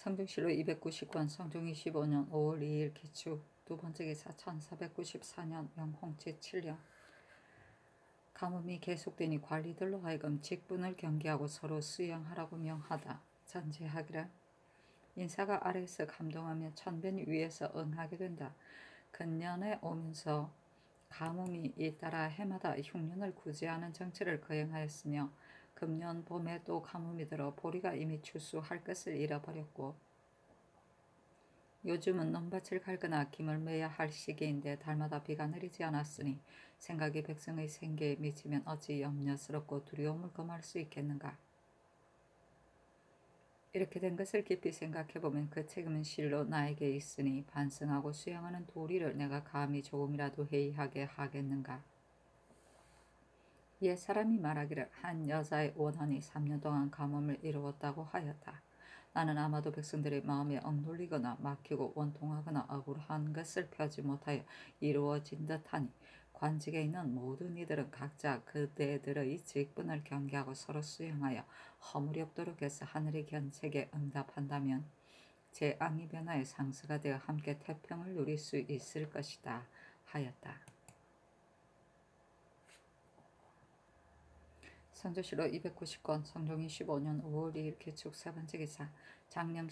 성중실로 290권 성중 25년 5월 2일 기축 두 번째 기사 1494년 영홍 제7년 가뭄이 계속되니 관리들로 하여금 직분을 경계하고 서로 수양하라고 명하다. 전제하기를 인사가 아래에서 감동하며 천변 위에서 응하게 된다. 근년에 오면서 가뭄이 잇따라 해마다 흉년을 구제하는 정치를 거행하였으며 금년 봄에 또 가뭄이 들어 보리가 이미 추수할 것을 잃어버렸고 요즘은 논밭을 갈거나 김을 매야 할 시기인데 달마다 비가 내리지 않았으니 생각이 백성의 생계에 미치면 어찌 염려스럽고 두려움을 금할 수 있겠는가. 이렇게 된 것을 깊이 생각해보면 그 책임은 실로 나에게 있으니 반성하고 수양하는 도리를 내가 감히 조금이라도 해이하게 하겠는가. 옛 사람이 말하기를 한 여자의 원한이 3년 동안 가뭄을 이루었다고 하였다. 나는 아마도 백성들의 마음에 억눌리거나 막히고 원통하거나 억울한 것을 펴지 못하여 이루어진 듯하니 관직에 있는 모든 이들은 각자 그대들의 직분을 경계하고 서로 수용하여 허물이 없도록 해서 하늘의 견책에 응답한다면 재앙이 변화에 상수가 되어 함께 태평을 누릴 수 있을 것이다 하였다. 성조실로 290권 성종 25년 5월 2일 기축 세 번째 기사 장령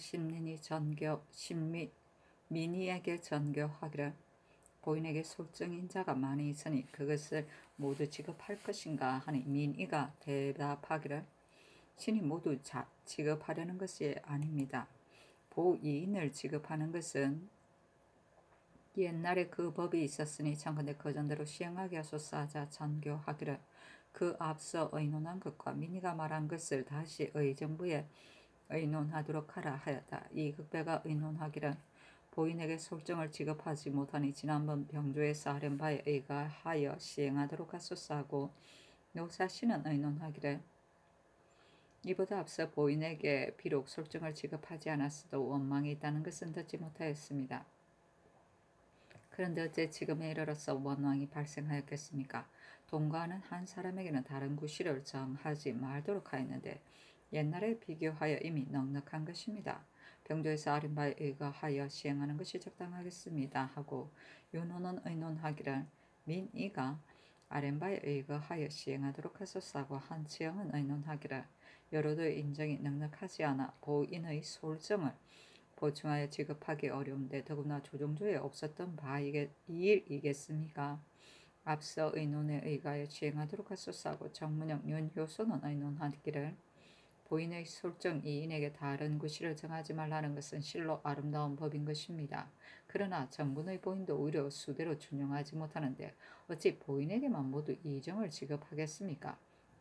민희에게 전교하기를 보인에게 솔정인 자가 많이 있으니 그것을 모두 지급할 것인가 하니 민희가 대답하기를 신이 모두 지급하려는 것이 아닙니다. 보이인을 지급하는 것은 옛날에 그 법이 있었으니 청컨대 그 전대로 시행하게 하소서 하자 전교하기를 그 앞서 의논한 것과 민희가 말한 것을 다시 의정부에 의논하도록 하라 하였다. 이 극배가 의논하기를 보인에게 솔정을 지급하지 못하니 지난번 병조에서 하려는 바에 의하여 시행하도록 하소서 하고 노사씨는 의논하기를 이보다 앞서 보인에게 비록 솔정을 지급하지 않았어도 원망이 있다는 것은 듣지 못하였습니다. 그런데 어째 지금에 이르러서 원망이 발생하였겠습니까? 동거하는 한 사람에게는 다른 구실을 정하지 말도록 하였는데 옛날에 비교하여 이미 넉넉한 것입니다. 병조에서 아린 바에 의거하여 시행하는 것이 적당하겠습니다 하고 윤호는 의논하기를 민이가 아린 바에 의거하여 시행하도록 하소서 하고 한치영은 의논하기를 여로도의 인정이 넉넉하지 않아 보인의 솔정을 보충하여 지급하기 어려운데 더구나 조정조에 없었던 일이겠습니까? 앞서 의논에 의하여 시행하도록 하소서 하고 정문영 윤효소는 의논하기를 보인의 솔정 이인에게 다른 구실을 정하지 말라는 것은 실로 아름다운 법인 것입니다. 그러나 정군의 보인도 오히려 수대로 준용하지 못하는데 어찌 보인에게만 모두 이정을 지급하겠습니까?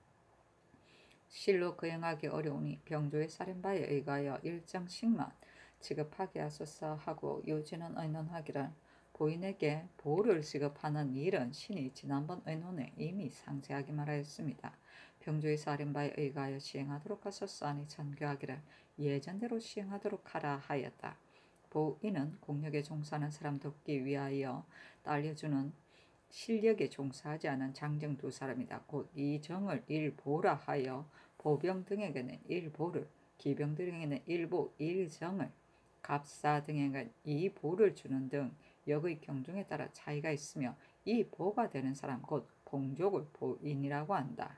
실로 거행하기 어려우니 병조의 사련바에 의하여 일정씩만 지급하게 하소서 하고 요지는 의논하기를 보인에게 보를 지급하는 일은 신이 지난번 의논에 이미 상세하게 말하였습니다. 병조의 사련바에 의하여 시행하도록 하소서 하니 전교하기를 예전대로 시행하도록 하라 하였다. 보인은 공력에 종사하는 사람 돕기 위하여 딸려주는 실력에 종사하지 않은 장정 두 사람이다. 곧 이 정을 일보라 하여 보병 등에게는 일보를, 기병 등에게는 일보, 일정을, 갑사 등에게는 이 보를 주는 등 역의 경중에 따라 차이가 있으며 이 보가 되는 사람 곧 봉족을 보인이라고 한다.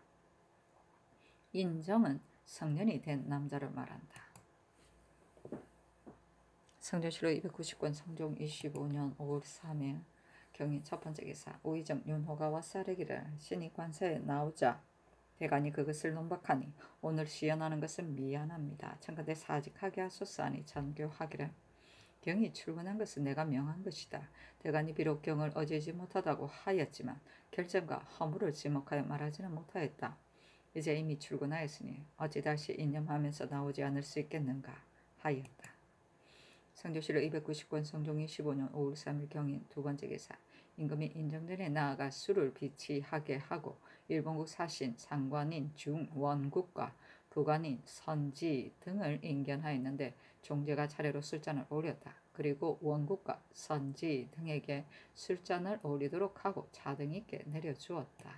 인정은 성년이 된 남자를 말한다. 성조실로 290권 성종 25년 5월 3일 경인 첫 번째 기사 우의정 윤호가 와사르기를 신이 관사에 나오자 대간이 그것을 논박하니 오늘 시연하는 것은 미안합니다. 청컨대 사직하게 하소서 하니 전교하기를 경이 출근한 것은 내가 명한 것이다. 대간이 비록 경을 어지지 못하다고 하였지만 결정과 허물을 지목하여 말하지는 못하였다. 이제 이미 출근하였으니 어찌 다시 인념하면서 나오지 않을 수 있겠는가 하였다. 성조실로 290권 성종 25년 5월 3일 경인 두 번째 기사 임금이 인정전에 나아가 수를 비치하게 하고 일본국 사신 상관인 중원국과 부관인 선지 등을 인견하였는데 종제가 차례로 술잔을 올렸다. 그리고 원국과 선지 등에게 술잔을 올리도록 하고 차등 있게 내려주었다.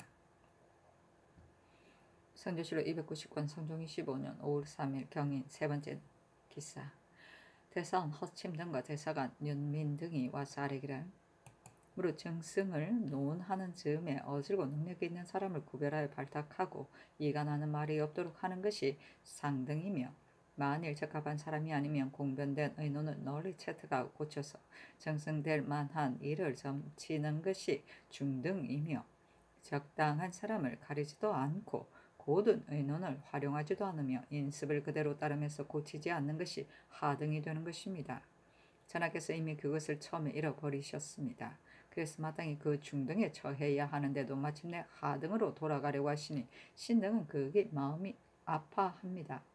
성조실로 290권 성종 25년 5월 3일 경인 세 번째 기사 대사원 허침 등과 대사관 윤민 등이 와서 아뢰기를 무릇 정승을 논하는 즈음에 어질고 능력이 있는 사람을 구별하여 발탁하고 이가 나는 말이 없도록 하는 것이 상등이며 만일 적합한 사람이 아니면 공변된 의논을 널리 채택하고 고쳐서 정승될 만한 일을 점치는 것이 중등이며 적당한 사람을 가리지도 않고 고든 의논을 활용하지도 않으며 인습을 그대로 따르면서 고치지 않는 것이 하등이 되는 것입니다. 전하께서 이미 그것을 처음에 잃어버리셨습니다. 그래서 마땅히 그 중등에 처해야 하는데도 마침내 하등으로 돌아가려고 하시니 신등은 그게 마음이 아파합니다.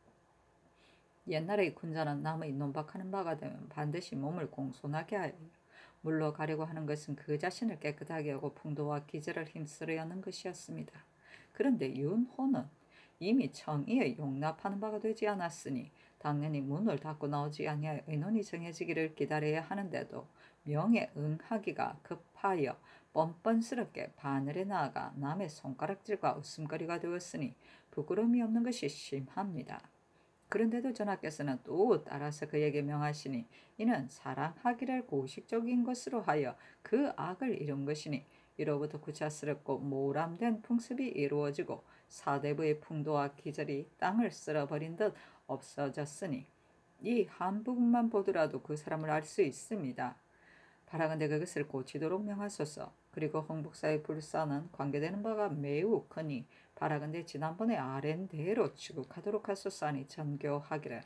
옛날의 군자는 남의 논박하는 바가 되면 반드시 몸을 공손하게 하여 물러가려고 하는 것은 그 자신을 깨끗하게 하고 풍도와 기절을 힘쓰려는 것이었습니다. 그런데 윤호는 이미 청의에 용납하는 바가 되지 않았으니 당연히 문을 닫고 나오지 아니하여 의논이 정해지기를 기다려야 하는데도 명에 응하기가 급하여 뻔뻔스럽게 바늘에 나아가 남의 손가락질과 웃음거리가 되었으니 부끄러움이 없는 것이 심합니다. 그런데도 전하께서는 또 따라서 그에게 명하시니 이는 사랑하기를 고식적인 것으로 하여 그 악을 이룬 것이니 이로부터 구차스럽고 모람된 풍습이 이루어지고 사대부의 풍도와 기절이 땅을 쓸어버린 듯 없어졌으니 이 한 부분만 보더라도 그 사람을 알 수 있습니다. 바라건대 그것을 고치도록 명하소서. 그리고 홍복사의 불사는 관계되는 바가 매우 크니 바라건대 지난번에 아랜 대로 취급하도록 하소서 하니 전교하기를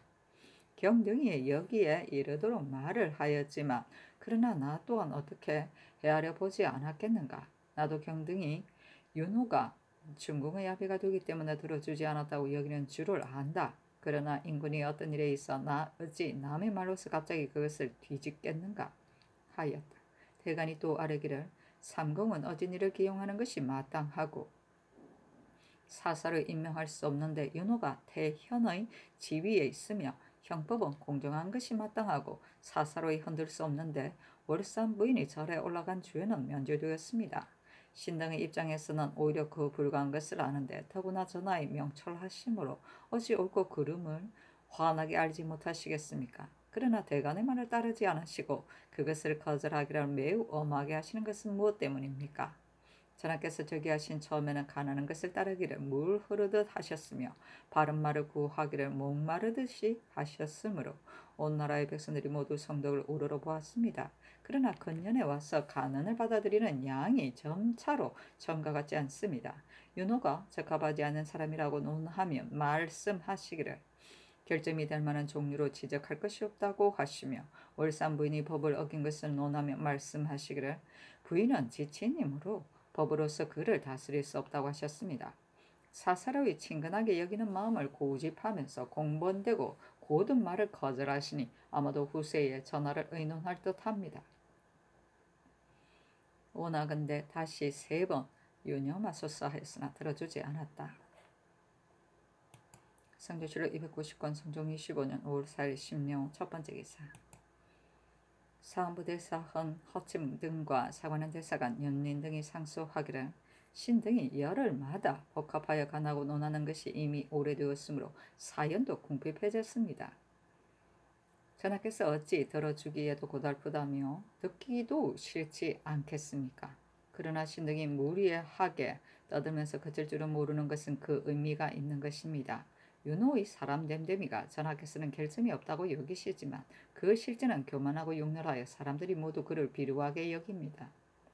경등이 여기에 이르도록 말을 하였지만 그러나 나 또한 어떻게 헤아려 보지 않았겠는가. 나도 경등이 윤호가 중궁의 아비가 되기 때문에 들어주지 않았다고 여기는 줄을 안다. 그러나 인군이 어떤 일에 있어 나 어찌 남의 말로서 갑자기 그것을 뒤집겠는가 하였다. 대간이 또 아뢰기를 삼공은 어진 일을 기용하는 것이 마땅하고 사사를 임명할 수 없는데 윤호가 태현의 지위에 있으며 형법은 공정한 것이 마땅하고 사사로이 흔들 수 없는데 월산 부인이 절에 올라간 주에는 면제되었습니다. 신등의 입장에서는 오히려 그 불가한 것을 아는데 더구나 전하의 명철하심으로 어찌 옳고 그름을 환하게 알지 못하시겠습니까? 그러나 대간의 말을 따르지 않으시고 그것을 거절하기를 매우 엄하게 하시는 것은 무엇 때문입니까? 전하께서 저기 하신 처음에는 가난한 것을 따르기를 물 흐르듯 하셨으며 바른 말을 구하기를 목마르듯이 하셨으므로 온 나라의 백성들이 모두 성덕을 우러러 보았습니다. 그러나 근년에 와서 가난을 받아들이는 양이 점차로 전과 같지 않습니다. 윤호가 적합하지 않은 사람이라고 논하면 말씀하시기를 결점이 될 만한 종류로 지적할 것이 없다고 하시며 월산 부인이 법을 어긴 것을 논하며 말씀하시기를 부인은 지친이므로 법으로서 그를 다스릴 수 없다고 하셨습니다. 사사로이 친근하게 여기는 마음을 고집하면서 공번되고 고든 말을 거절하시니 아마도 후세에 전하를 의논할 듯합니다. 오나건대 다시 3번 유념하소서 하였으나 들어주지 않았다. 성조실록 290권 성종 25년 5월 4일 심령 첫 번째 기사. 사헌부 대사 허침 등과 사관원 대사관 윤린 등이 상소하기를 신등이 열흘마다 복합하여 간하고 논하는 것이 이미 오래되었으므로 사연도 궁핍해졌습니다. 전하께서 어찌 들어주기에도 고달프다며 듣기도 싫지 않겠습니까? 그러나 신등이 무리하게 떠들면서 그칠 줄은 모르는 것은 그 의미가 있는 것입니다. 윤호의 사람 됨됨이가 전하께서는 결점이 없다고 여기시지만 그 실제는 교만하고 용렬하여 사람들이 모두 그를 비루하게 여깁니다.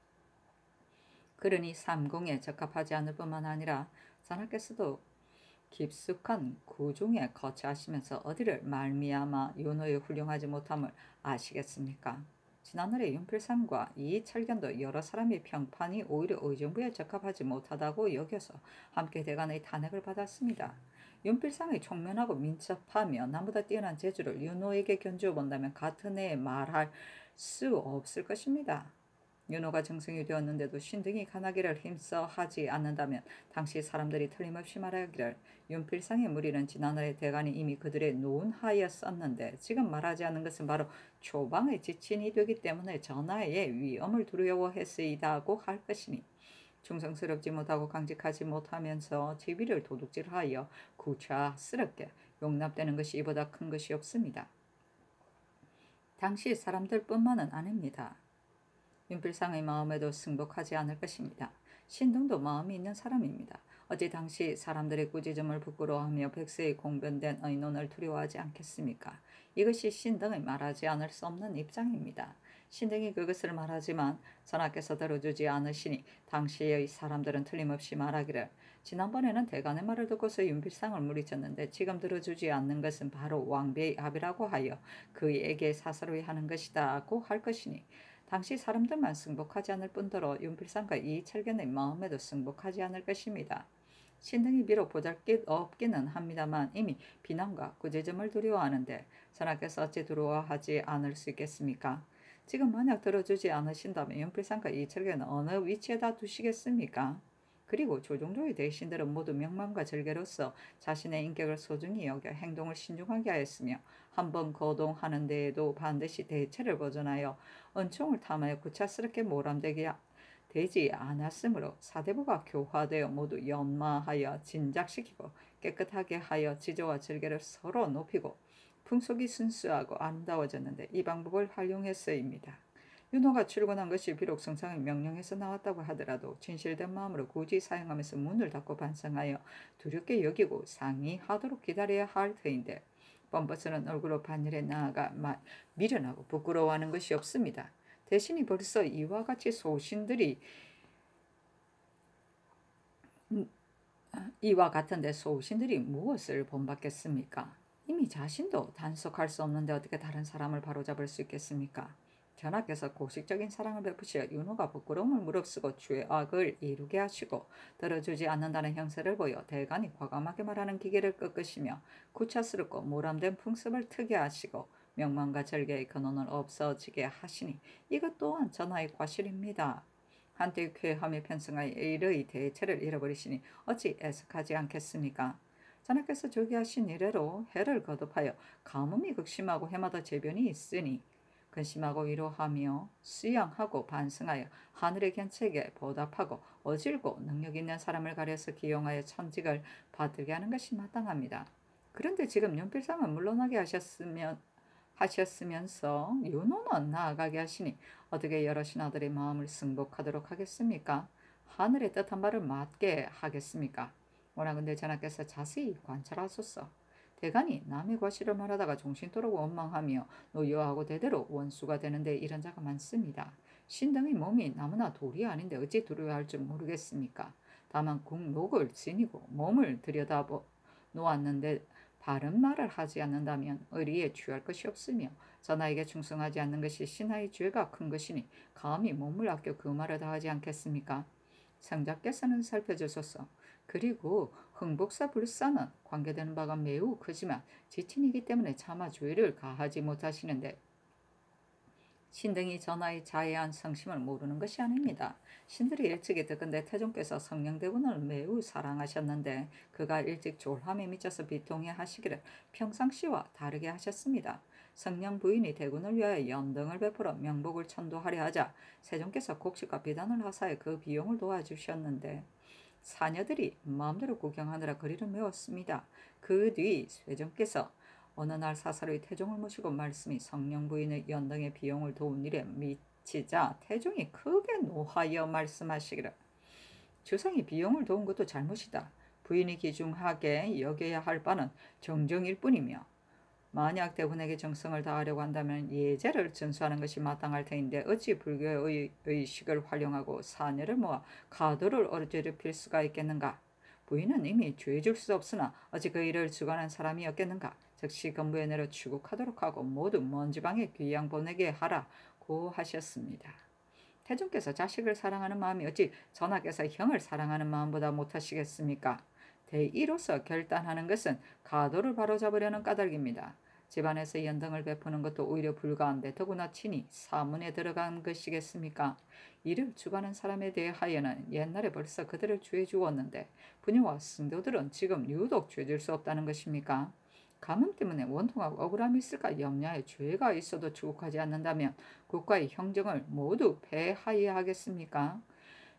그러니 삼공에 적합하지 않을 뿐만 아니라 전하께서도 깊숙한 구중에 거처하시면서 어디를 말미암아 윤호의 훌륭하지 못함을 아시겠습니까? 지난날의 윤필상과 이철견도 여러 사람의 평판이 오히려 의정부에 적합하지 못하다고 여겨서 함께 대간의 탄핵을 받았습니다. 윤필상의 총명하고 민첩하며 남보다 뛰어난 재주를 윤호에게 견주어 본다면 같은 해에 말할 수 없을 것입니다. 윤호가 정승이 되었는데도 신등이 간하기를 힘써 하지 않는다면 당시 사람들이 틀림없이 말하기를 윤필상의 무리는 지난날의 대간이 이미 그들의 논하였었는데 지금 말하지 않는 것은 바로 초방의 지친이 되기 때문에 전하의 위엄을 두려워했으이다고 할 것이니 충성스럽지 못하고 강직하지 못하면서 지위를 도둑질하여 구차스럽게 용납되는 것이 이보다 큰 것이 없습니다. 당시 사람들뿐만은 아닙니다. 윤필상의 마음에도 승복하지 않을 것입니다. 신등도 마음이 있는 사람입니다. 어찌 당시 사람들의 꾸짖음을 부끄러워하며 백세의 공변된 의논을 두려워하지 않겠습니까? 이것이 신등의 말하지 않을 수 없는 입장입니다. 신등이 그것을 말하지만 전하께서 들어주지 않으시니 당시의 사람들은 틀림없이 말하기를 지난번에는 대간의 말을 듣고서 윤필상을 물리쳤는데 지금 들어주지 않는 것은 바로 왕비의 압이라고 하여 그에게 사사로이 하는 것이다고 할 것이니 당시 사람들만 승복하지 않을 뿐더러 윤필상과 이철견의 마음에도 승복하지 않을 것입니다. 신등이 비록 보잘것 없기는 합니다만 이미 비난과 꾸짖음을 두려워하는데 전하께서 어찌 두려워하지 않을 수 있겠습니까? 지금 만약 들어주지 않으신다면 윤필상과 이철견은 어느 위치에다 두시겠습니까? 그리고 조종조의 대신들은 모두 명망과 절개로서 자신의 인격을 소중히 여겨 행동을 신중하게 하였으며 한번 거동하는 데에도 반드시 대체를 보존하여 은총을 탐하여 구차스럽게 되지 않았으므로 사대부가 교화되어 모두 연마하여 진작시키고 깨끗하게 하여 지저와 절개를 서로 높이고 풍속이 순수하고 아름다워졌는데 이 방법을 활용했어입니다. 윤호가 출근한 것이 비록 성상의 명령에서 나왔다고 하더라도 진실된 마음으로 굳이 사용하면서 문을 닫고 반성하여 두렵게 여기고 상의하도록 기다려야 할 터인데 뻔뻔스런 얼굴로 반열에 나아가 미련하고 부끄러워하는 것이 없습니다. 대신이 벌써 이와 같이 이와 같은데 소신들이 무엇을 본받겠습니까? 이미 자신도 단속할 수 없는데 어떻게 다른 사람을 바로잡을 수 있겠습니까? 전하께서 고식적인 사랑을 베푸시어 윤호가 부끄러움을 무릅쓰고 죄악을 이루게 하시고 들어주지 않는다는 형세를 보여 대간이 과감하게 말하는 기계를 꺾으시며 구차스럽고 모람된 풍습을 트게 하시고 명망과 절개의 근원을 없어지게 하시니 이것 또한 전하의 과실입니다. 한때 쾌함에 편승하여 일의 대체를 잃어버리시니 어찌 애석하지 않겠습니까? 전하께서 조기하신 이래로 해를 거듭하여 가뭄이 극심하고 해마다 재변이 있으니 근심하고 위로하며 수양하고 반성하여 하늘의 견책에 보답하고 어질고 능력 있는 사람을 가려서 기용하여 천직을 받들게 하는 것이 마땅합니다. 그런데 지금 윤필상은 물러나게 하셨으면서 윤호는 나아가게 하시니 어떻게 여러 신하들의 마음을 승복하도록 하겠습니까? 하늘의 뜻한 바를 맞게 하겠습니까? 원하건대 전하께서 자세히 관찰하소서. 대간이 남의 과실을 말하다가 정신토록 원망하며 노여하고 대대로 원수가 되는데 이런 자가 많습니다. 신등의 몸이 나무나 돌이 아닌데 어찌 두려워할 줄 모르겠습니까? 다만 국록을 지니고 몸을 들여다보 놓았는데 바른 말을 하지 않는다면 의리에 취할 것이 없으며 전하에게 충성하지 않는 것이 신하의 죄가 큰 것이니 감히 몸을 아껴 그 말을 다 하지 않겠습니까? 성자께서는 살펴주소서. 그리고 흥복사 불사는 관계되는 바가 매우 크지만 지친이기 때문에 차마 죄를 가하지 못하시는데 신등이 전하의 자애한 성심을 모르는 것이 아닙니다. 신들이 일찍이 듣건대 태종께서 성령대군을 매우 사랑하셨는데 그가 일찍 졸함에 미쳐서 비통해 하시기를 평상시와 다르게 하셨습니다. 성령 부인이 대군을 위하여 연등을 베풀어 명복을 천도하려 하자 세종께서 곡식과 비단을 하사해 그 비용을 도와주셨는데 사녀들이 마음대로 구경하느라 거리를 메웠습니다. 그 뒤 세종께서 어느 날 사사로이 태종을 모시고 말씀이 성령 부인의 연등의 비용을 도운 일에 미치자 태종이 크게 노하여 말씀하시기를 주상이 비용을 도운 것도 잘못이다. 부인이 귀중하게 여겨야 할 바는 정정일 뿐이며 만약 대군에게 정성을 다하려고 한다면 예제를 준수하는 것이 마땅할 터인데 어찌 불교의 의식을 활용하고 사녀를 모아 가도를 어지럽힐 수가 있겠는가? 부인은 이미 죄줄 수 없으나 어찌 그 일을 주관한 사람이었겠는가? 즉시 건부에 내려 추국하도록 하고 모두 먼 지방에 귀양 보내게 하라고 하셨습니다. 태종께서 자식을 사랑하는 마음이 어찌 전하께서 형을 사랑하는 마음보다 못하시겠습니까? 대의로서 결단하는 것은 가도를 바로잡으려는 까닭입니다. 집안에서 연등을 베푸는 것도 오히려 불가한데 더구나 친히 사문에 들어간 것이겠습니까? 이를 주관한 사람에 대하여는 옛날에 벌써 그들을 죄 주었는데 부녀와 승도들은 지금 유독 죄 줄 수 없다는 것입니까? 가뭄 때문에 원통하고 억울함이 있을까 염려하여 죄가 있어도 추국하지 않는다면 국가의 형정을 모두 폐하여야 하겠습니까?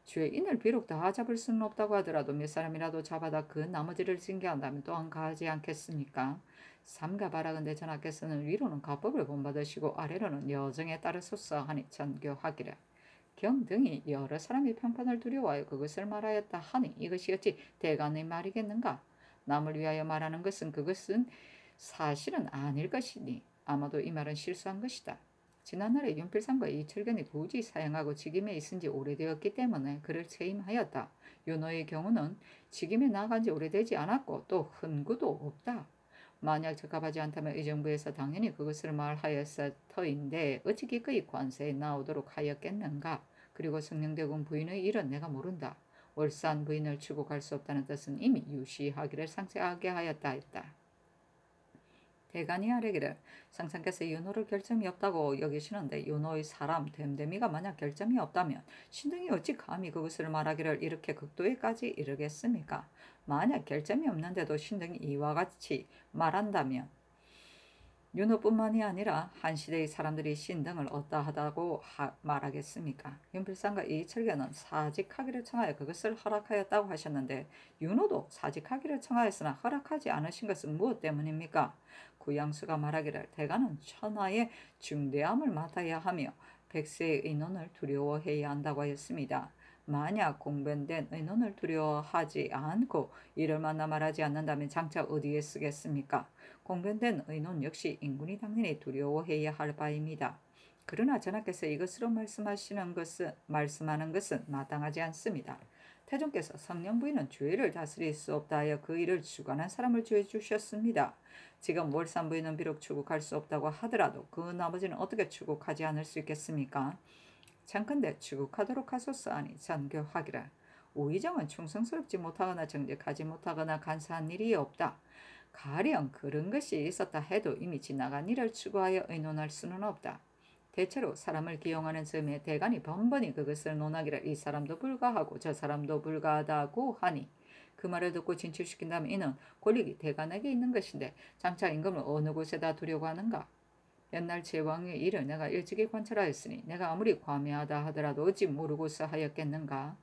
죄인을 비록 다 잡을 수는 없다고 하더라도 몇 사람이라도 잡아다 그 나머지를 징계한다면 또한 가하지 않겠습니까? 삼가 바라건대 전하께서는 위로는 가법을 본받으시고 아래로는 여정에 따르소서 하니 전교하기를. 경등이 여러 사람이 평판을 두려워하여 그것을 말하였다 하니 이것이 어찌 대간의 말이겠는가? 남을 위하여 말하는 그것은 사실은 아닐 것이니 아마도 이 말은 실수한 것이다. 지난날에 윤필상과 이철견이 도저히 사형하고 직임에 있은 지 오래되었기 때문에 그를 채임하였다. 윤호의 경우는 직임에 나간 지 오래되지 않았고 또 흔구도 없다. 만약 적합하지 않다면 의정부에서 당연히 그것을 말하였을 터인데 어찌 기꺼이 관세에 나오도록 하였겠는가. 그리고 성령대군 부인의 일은 내가 모른다. 월산 부인을 추국할 수 없다는 뜻은 이미 유시하기를 상세하게 하였다 했다. 대간이 아뢰기를 상상께서 윤호를 결점이 없다고 여기시는데 윤호의 사람 됨됨이가 만약 결점이 없다면 신등이 어찌 감히 그것을 말하기를 이렇게 극도에까지 이르겠습니까? 만약 결점이 없는데도 신등이 이와 같이 말한다면 윤호뿐만이 아니라 한 시대의 사람들이 신등을 어떠하다고 말하겠습니까? 윤필상과 이철견은 사직하기를 청하여 그것을 허락하였다고 하셨는데 윤호도 사직하기를 청하였으나 허락하지 않으신 것은 무엇 때문입니까? 구양수가 말하기를 대가는 천하의 중대함을 맡아야 하며 백세의 의논을 두려워해야 한다고 하였습니다. 만약 공변된 의논을 두려워하지 않고 이를 만나 말하지 않는다면 장차 어디에 쓰겠습니까? 공변된 의논 역시 인군이 당연히 두려워해야 할 바입니다. 그러나 전하께서 이것으로 말씀하는 것은 마땅하지 않습니다. 태종께서 성령 부인은 죄를 다스릴 수 없다 하여 그 일을 주관한 사람을 주해 주셨습니다. 지금 월산 부인은 비록 추국할 수 없다고 하더라도 그 나머지는 어떻게 추국하지 않을 수 있겠습니까? chẳng 근데 추국하도록 하소서 하니 전교하기를. 오의정은 충성스럽지 못하거나 정직하지 못하거나 간사한 일이 없다. 가령 그런 것이 있었다 해도 이미 지나간 일을 추구하여 의논할 수는 없다. 대체로 사람을 기용하는 즈음에 대간이 번번이 그것을 논하기를 이 사람도 불가하고 저 사람도 불가하다고 하니 그 말을 듣고 진출시킨다면 이는 권력이 대간에게 있는 것인데 장차 임금을 어느 곳에다 두려고 하는가? 옛날 제왕의 일을 내가 일찍이 관찰하였으니 내가 아무리 과매하다 하더라도 어찌 모르고서 하였겠는가?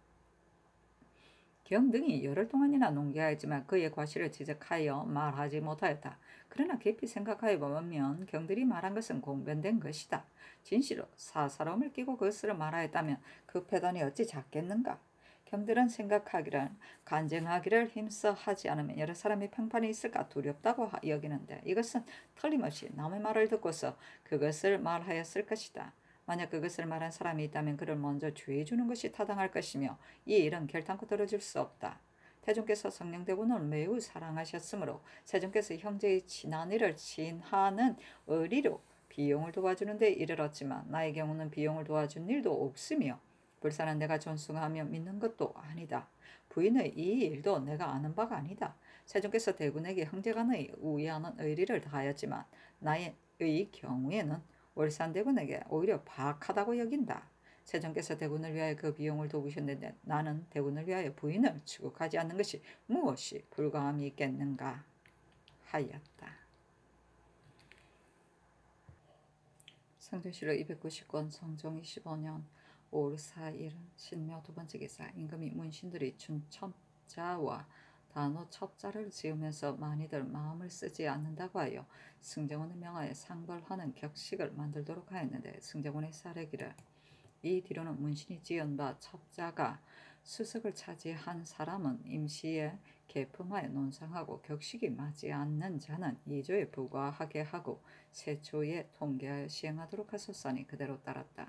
경등이 열흘 동안이나 농계하였지만 그의 과실을 지적하여 말하지 못하였다. 그러나 깊이 생각하여 보면 경들이 말한 것은 공변된 것이다. 진실로 사사로움을 끼고 그것을 말하였다면 그 패단이 어찌 작겠는가? 경들은 생각하기를 간쟁하기를 힘써 하지 않으면 여러 사람의 평판이 있을까 두렵다고 여기는데 이것은 틀림없이 남의 말을 듣고서 그것을 말하였을 것이다. 만약 그것을 말한 사람이 있다면 그를 먼저 주의해 주는 것이 타당할 것이며 이 일은 결단코 들어줄 수 없다. 태종께서 성령대군을 매우 사랑하셨으므로 세종께서 형제의 친한 일을 친하는 의리로 비용을 도와주는 데 이르렀지만 나의 경우는 비용을 도와준 일도 없으며 불사는 내가 존숭하며 믿는 것도 아니다. 부인의 이 일도 내가 아는 바가 아니다. 세종께서 대군에게 형제간의 우애하는 의리를 다하였지만 나의 경우에는 월산대군에게 오히려 박하다고 여긴다. 세종께서 대군을 위하여 그 비용을 도우셨는데 나는 대군을 위하여 부인을 추국하지 않는 것이 무엇이 불가함이 있겠는가 하였다. 성조실록 290권 성종 25년 5월 4일 신묘 두 번째 기사 임금이 문신들이 준 첩자와 단호 첩자를 지으면서 많이들 마음을 쓰지 않는다고 하여 승정원의 명하에 상벌하는 격식을 만들도록 하였는데 승정원의 사례기를 이 뒤로는 문신이 지은 바 첩자가 수석을 차지한 사람은 임시에 계품하여 논상하고 격식이 맞지 않는 자는 2조에 부과하게 하고 세초에 통계하여 시행하도록 하소서니 그대로 따랐다.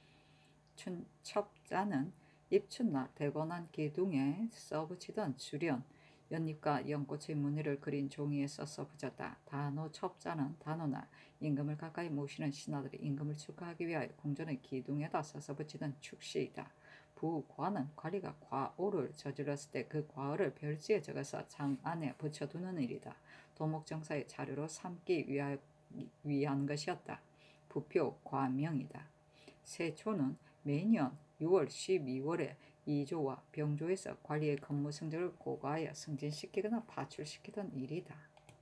첩자는 입춘날 대건한 기둥에 써붙이던 주련, 연잎과 연꽃의 무늬를 그린 종이에 써서 붙였다. 단호 첩자는 단호날 임금을 가까이 모시는 신하들이 임금을 축하하기 위하여 궁전의 기둥에다 써서 붙이던 축시이다. 부과는 관리가 과오를 저질렀을 때 그 과오를 별지에 적어서 장 안에 붙여두는 일이다. 도목정사의 자료로 삼기 위한 것이었다. 부표 과명이다. 세초는 매년 6월 12월에 2조와 병조에서 관리의 근무 성적을 고과하여 승진시키거나 파출시키던 일이다.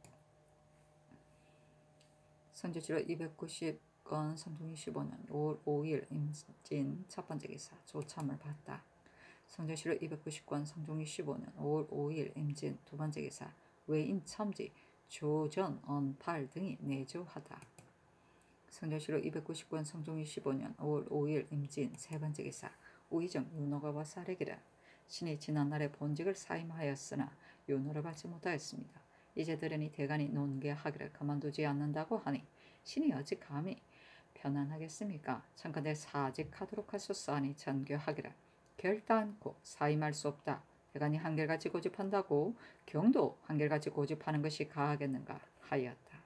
선조실록 290건 성종 25년 5월 5일 임진 첫 번째 기사 조참을 받다. 성전시로 290권 성종 65년 5월 5일 임진 두 번째 기사 외인 첨지 조전언팔 등이 내조하다. 성전시로 290권 성종 25년 5월 5일 임진 세 번째 기사 우의정 윤호가와 사례기라. 신이 지난날에 본직을 사임하였으나 윤호를 받지 못하였습니다. 이제 들으니 대간이 논계하기를 그만두지 않는다고 하니 신이 어찌 감히 편안하겠습니까? 청컨대 사직하도록 하소서 하니 전교하기를 결단코 사임할 수 없다. 대간이 한결같이 고집한다고 경도 한결같이 고집하는 것이 가하겠는가 하였다.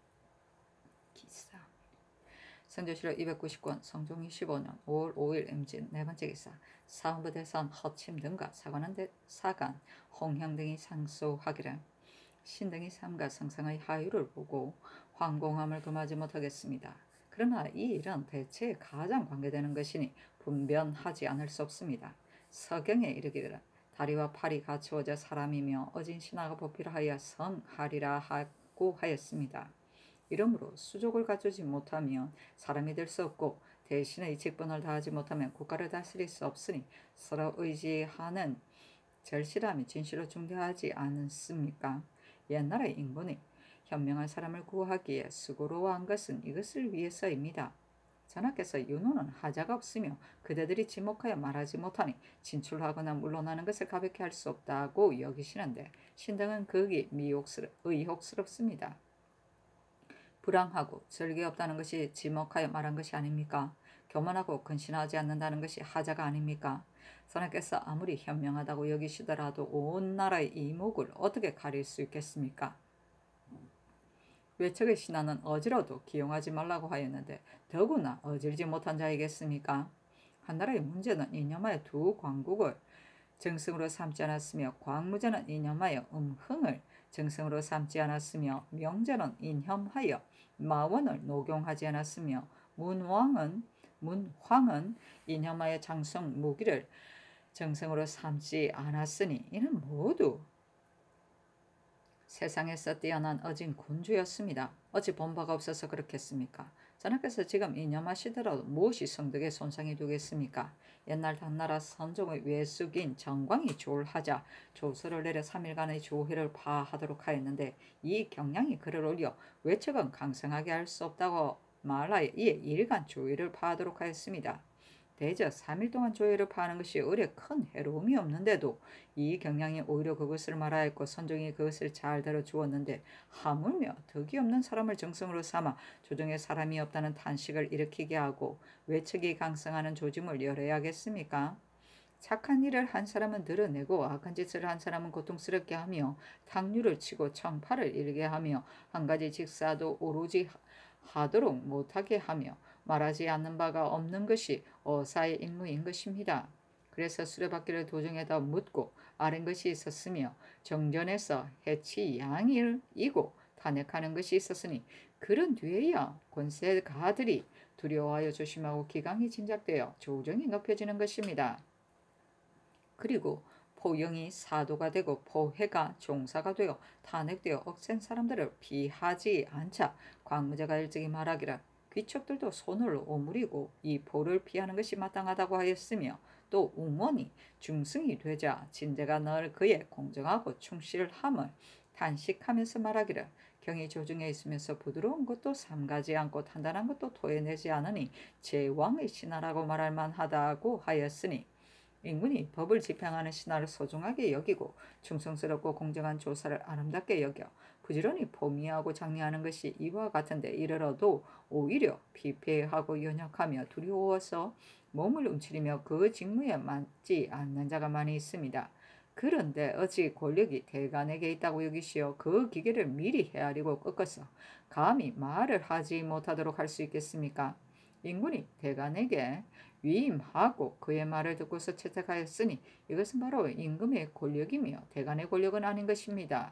기사 성전시로 290권 성종 25년 5월 5일 임진 네 번째 기사 사헌부 대선 허침 등과 사관 홍형 등이 상소하기를 신등이 삼가 성상의 하유를 보고 황공함을 금하지 못하겠습니다. 그러나 이 일은 대체에 가장 관계되는 것이니 분변하지 않을 수 없습니다. 서경에 이르기를 다리와 팔이 갖추어져 사람이며 어진 신하가 보필하여 성하리라 하고 하였습니다. 이러므로 수족을 갖추지 못하면 사람이 될 수 없고 대신의 직분을 다하지 못하면 국가를 다스릴 수 없으니 서로 의지하는 절실함이 진실로 중대하지 않습니까? 옛날의 인군이 현명한 사람을 구하기에 수고로워한 것은 이것을 위해서입니다. 전하께서 윤호는 하자가 없으며 그대들이 지목하여 말하지 못하니 진출하거나 물러나는 것을 가볍게 할 수 없다고 여기시는데 신등은 극이 의혹스럽습니다. 불황하고 절개 없다는 것이 지목하여 말한 것이 아닙니까? 교만하고 근신하지 않는다는 것이 하자가 아닙니까? 선하께서 아무리 현명하다고 여기시더라도 온 나라의 이목을 어떻게 가릴 수 있겠습니까? 외척의 신하는 어지러도 기용하지 말라고 하였는데 더구나 어질지 못한 자이겠습니까? 한나라의 문제는 이념하여 두 광국을 정승으로 삼지 않았으며 광무제는 이념하여 음흥을 정승으로 삼지 않았으며 명제는 인혐하여 마원을 녹용하지 않았으며 문황은 이념하여 장성 무기를 정성으로 삼지 않았으니 이는 모두 세상에서 뛰어난 어진 군주였습니다. 어찌 본바가 없어서 그렇겠습니까? 전하께서 지금 이념하시더라도 무엇이 성덕에 손상이 되겠습니까? 옛날 당나라 선종의 외숙인 정광이 조울하자 조서를 내려 3일간의 조회를 파하도록 하였는데 이 경량이 글을 올려 외척은 강성하게 할 수 없다고 말하여 이에 2일간 조회를 파하도록 하였습니다. 대저 3일 동안 조회를 파하는 것이 의뢰 큰 해로움이 없는데도 이 경량이 오히려 그것을 말하였고 선종이 그것을 잘 들어주었는데 하물며 덕이 없는 사람을 정성으로 삼아 조정에 사람이 없다는 탄식을 일으키게 하고 외척이 강성하는 조짐을 열어야겠습니까? 착한 일을 한 사람은 드러내고 악한 짓을 한 사람은 고통스럽게 하며 탕류를 치고 청파를 일게 하며 한 가지 직사도 오로지 하도록 못하게 하며 말하지 않는 바가 없는 것이 어사의 임무인 것입니다. 그래서 수레바퀴를 도중에다 묻고 아른 것이 있었으며 정전에서 해치 양일이고 탄핵하는 것이 있었으니 그런 뒤에야 권세가들이 두려워하여 조심하고 기강이 진작되어 조정이 높여지는 것입니다. 그리고 포영이 사도가 되고 포회가 종사가 되어 탄핵되어 억센 사람들을 피하지 않자 광무제가 일찍이 말하기를 귀척들도 손을 오므리고 이 포를 피하는 것이 마땅하다고 하였으며 또 웅원이 중승이 되자 진대가 늘 그의 공정하고 충실함을 탄식하면서 말하기를 경이 조중에 있으면서 부드러운 것도 삼가지 않고 단단한 것도 토해내지 않으니 제왕의 신하라고 말할 만하다고 하였으니 인군이 법을 집행하는 신하를 소중하게 여기고 충성스럽고 공정한 조사를 아름답게 여겨 부지런히 포미하고 장려하는 것이 이와 같은데 이르러도 오히려 피폐하고 연약하며 두려워서 몸을 움츠리며 그 직무에 맞지 않는 자가 많이 있습니다. 그런데 어찌 권력이 대간에게 있다고 여기시어 그 기계를 미리 헤아리고 꺾어서 감히 말을 하지 못하도록 할 수 있겠습니까? 인군이 대간에게 위임하고 그의 말을 듣고서 채택하였으니 이것은 바로 임금의 권력이며 대간의 권력은 아닌 것입니다.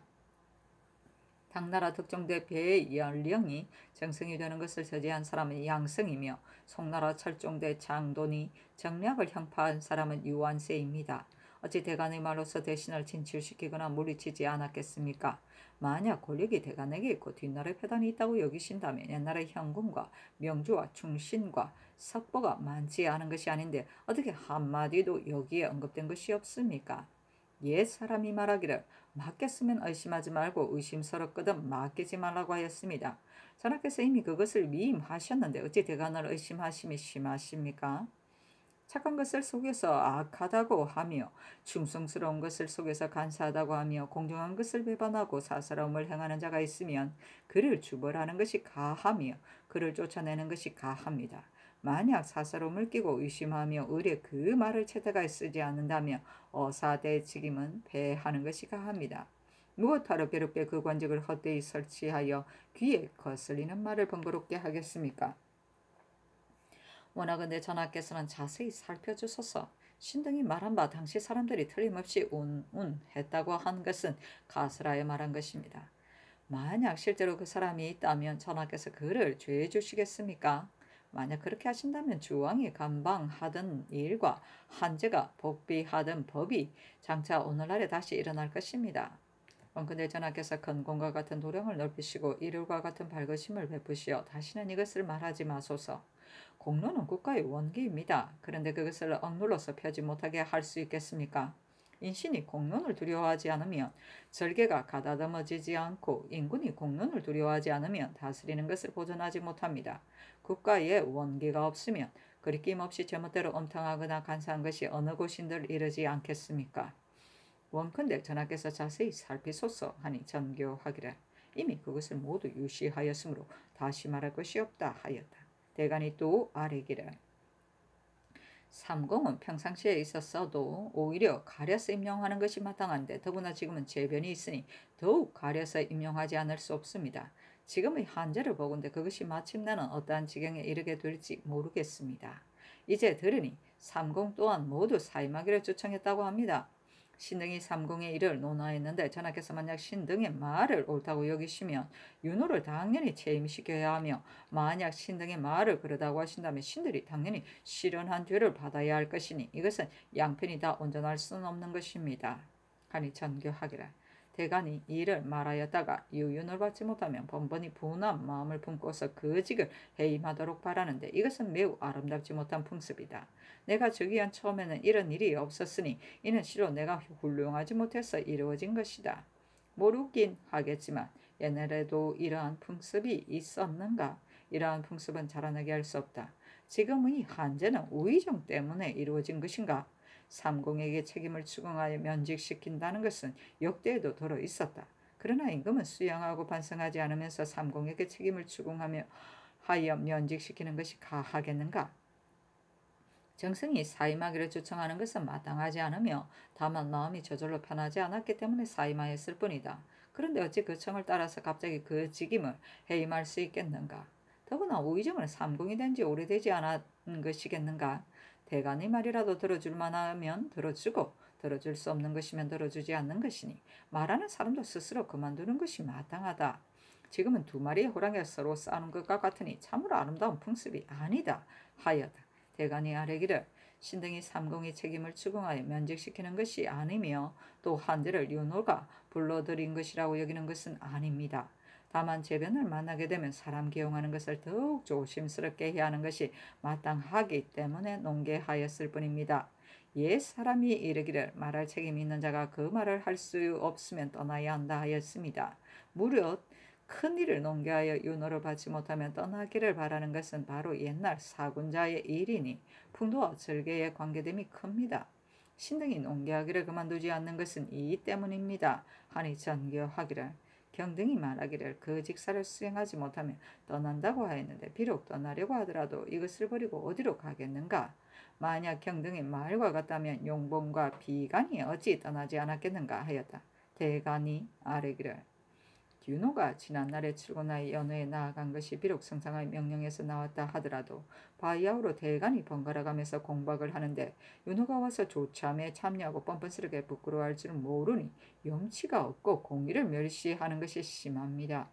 당나라 특종대 배의 연령이 정승이 되는 것을 저지한 사람은 양승이며 송나라 철종대 장돈이 정략을 형파한 사람은 유한세입니다. 어찌 대간의 말로서 대신을 진출시키거나 물리치지 않았겠습니까? 만약 권력이 대간에게 있고 뒷날에 패단이 있다고 여기신다면 옛날의 현금과 명주와 충신과 석보가 많지 않은 것이 아닌데 어떻게 한마디도 여기에 언급된 것이 없습니까? 옛 사람이 말하기를 맡겼으면 의심하지 말고 의심스럽거든 맡기지 말라고 하였습니다. 전하께서 이미 그것을 위임하셨는데 어찌 대간을 의심하심이 심하십니까? 착한 것을 속여서 악하다고 하며 충성스러운 것을 속여서 간사하다고 하며 공정한 것을 배반하고 사사로움을 행하는 자가 있으면 그를 주벌하는 것이 가하며 그를 쫓아내는 것이 가합니다. 만약 사사로움을 끼고 의심하며 의뢰 그 말을 채택하여 쓰지 않는다면 어사대직임은 패하는 것이 가합니다. 무엇하러 괴롭게 그 관직을 헛되이 설치하여 귀에 거슬리는 말을 번거롭게 하겠습니까? 원하건대 전하께서는 자세히 살펴주소서. 신등이 말한 바 당시 사람들이 틀림없이 운운했다고 한 것은 가스라에 말한 것입니다. 만약 실제로 그 사람이 있다면 전하께서 그를 죄해 주시겠습니까? 만약 그렇게 하신다면 주왕이 감방하던 일과 한제가 복비하던 법이 장차 오늘날에 다시 일어날 것입니다. 원근대 전하께서 건공과 같은 도량을 넓히시고 일요일과 같은 밝으심을 베푸시어 다시는 이것을 말하지 마소서. 공로는 국가의 원기입니다. 그런데 그것을 억눌러서 펴지 못하게 할 수 있겠습니까? 인신이 공론을 두려워하지 않으면 절개가 가다듬어지지 않고 인군이 공론을 두려워하지 않으면 다스리는 것을 보존하지 못합니다. 국가에 원기가 없으면 거리낌 없이 제멋대로 엄탕하거나 간사한 것이 어느 곳인들 이르지 않겠습니까? 원컨대 전하께서 자세히 살피소서 하니 전교하기를 이미 그것을 모두 유시하였으므로 다시 말할 것이 없다 하였다. 대간이 또 아뢰기를 삼공은 평상시에 있었어도 오히려 가려서 임명하는 것이 마땅한데 더구나 지금은 재변이 있으니 더욱 가려서 임명하지 않을 수 없습니다. 지금의 한제를 보건대 그것이 마침내는 어떠한 지경에 이르게 될지 모르겠습니다. 이제 들으니 삼공 또한 모두 사임하기를 주청했다고 합니다. 신등이 삼공의 일을 논하였는데 전하께서 만약 신등의 말을 옳다고 여기시면 윤호를 당연히 체임시켜야 하며 만약 신등의 말을 그러다고 하신다면 신들이 당연히 실현한 죄를 받아야 할 것이니 이것은 양편이 다 온전할 수는 없는 것입니다. 하니 전교하기를 대간이 이를 말하였다가 유윤을 받지 못하면 번번이 분한 마음을 품고서 그 직을 해임하도록 바라는데 이것은 매우 아름답지 못한 풍습이다. 내가 즉위한 처음에는 이런 일이 없었으니 이는 실로 내가 훌륭하지 못해서 이루어진 것이다. 모르긴 하겠지만 옛날에도 이러한 풍습이 있었는가? 이러한 풍습은 자라나게 할 수 없다. 지금의 한제는 우의정 때문에 이루어진 것인가? 삼공에게 책임을 추궁하여 면직시킨다는 것은 역대에도 들어 있었다. 그러나 임금은 수양하고 반성하지 않으면서 삼공에게 책임을 추궁하며 하여 면직시키는 것이 가하겠는가? 정승이 사임하기를 주청하는 것은 마땅하지 않으며 다만 마음이 저절로 편하지 않았기 때문에 사임하였을 뿐이다. 그런데 어찌 그 청을 따라서 갑자기 그 직임을 해임할 수 있겠는가? 더구나 우의정은 삼공이 된 지 오래되지 않은 것이겠는가? 대간의 말이라도 들어줄 만하면 들어주고 들어줄 수 없는 것이면 들어주지 않는 것이니 말하는 사람도 스스로 그만두는 것이 마땅하다. 지금은 두 마리의 호랑이가 서로 싸우는 것과 같으니 참으로 아름다운 풍습이 아니다 하였다. 대간이 아뢰기를 신등이 삼공의 책임을 추궁하여 면직시키는 것이 아니며 또 한제를 윤호가 불러들인 것이라고 여기는 것은 아닙니다. 다만 재변을 만나게 되면 사람 기용하는 것을 더욱 조심스럽게 해야 하는 것이 마땅하기 때문에 논계하였을 뿐입니다. 옛 사람이 이르기를 말할 책임이 있는 자가 그 말을 할 수 없으면 떠나야 한다 하였습니다. 무릇 큰 일을 논계하여 윤호를 받지 못하면 떠나기를 바라는 것은 바로 옛날 사군자의 일이니 풍도와 절개의 관계됨이 큽니다. 신등이 논계하기를 그만두지 않는 것은 이 때문입니다. 하니 전교하기를 경등이 말하기를 그 직사를 수행하지 못하면 떠난다고 하였는데 비록 떠나려고 하더라도 이것을 버리고 어디로 가겠는가? 만약 경등의 말과 같다면 용봉과 비간이 어찌 떠나지 않았겠는가 하였다. 대간이 아뢰기를 윤호가 지난날에 출근하여 연회에 나아간 것이 비록 성상의 명령에서 나왔다 하더라도 바야흐로 대간이 번갈아가면서 공박을 하는데 윤호가 와서 조참에 참여하고 뻔뻔스럽게 부끄러워할 줄은 모르니 염치가 없고 공의를 멸시하는 것이 심합니다.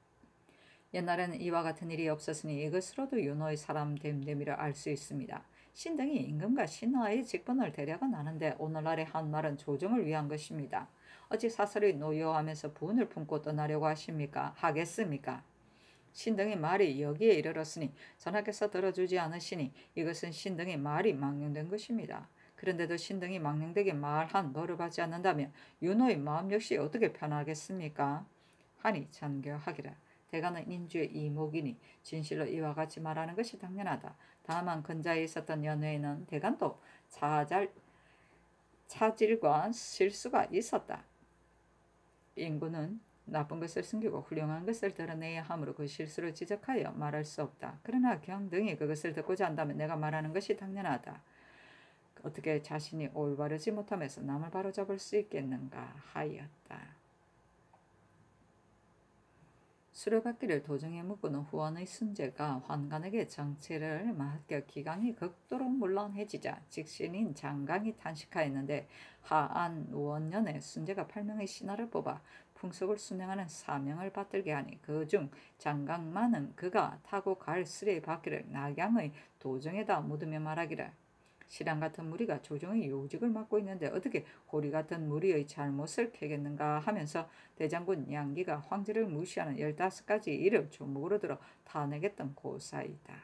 옛날에는 이와 같은 일이 없었으니 이것으로도 윤호의 사람 됨됨이를 알 수 있습니다. 신등이 임금과 신하의 직분을 대려가 하는데 오늘날의 한말은 조정을 위한 것입니다. 어찌 사설이 노여하면서 분을 품고 떠나려고 하겠습니까? 신등의 말이 여기에 이르렀으니 전하께서 들어주지 않으시니 이것은 신등의 말이 망령된 것입니다. 그런데도 신등이 망령되게 말한 거듭하지 않는다면 윤호의 마음 역시 어떻게 편하겠습니까? 하니 전교하기라. 대가는 인주의 이목이니 진실로 이와 같이 말하는 것이 당연하다. 다만 근자에 있었던 연회에는 대간도 차질과 실수가 있었다. 인구는 나쁜 것을 숨기고 훌륭한 것을 드러내야 하므로 그 실수를 지적하여 말할 수 없다. 그러나 경등이 그것을 듣고자 한다면 내가 말하는 것이 당연하다. 어떻게 자신이 올바르지 못하면서 남을 바로잡을 수 있겠는가 하였다. 수레바퀴를 도정에 묶은 후원의 순제가 환관에게 정치를 맡겨 기강이 극도로 물렁해지자 직신인 장강이 탄식하였는데 하안 우원년에 순제가 8명의 신하를 뽑아 풍속을 순행하는 사명을 받들게 하니 그중 장강만은 그가 타고 갈 수레바퀴를 낙양의 도정에다 묻으며 말하기를 시랑 같은 무리가 조정의 요직을 맡고 있는데 어떻게 호리 같은 무리의 잘못을 캐겠는가 하면서 대장군 양기가 황제를 무시하는 15가지 일을 조목으로 들어 타내겠던 고사이다.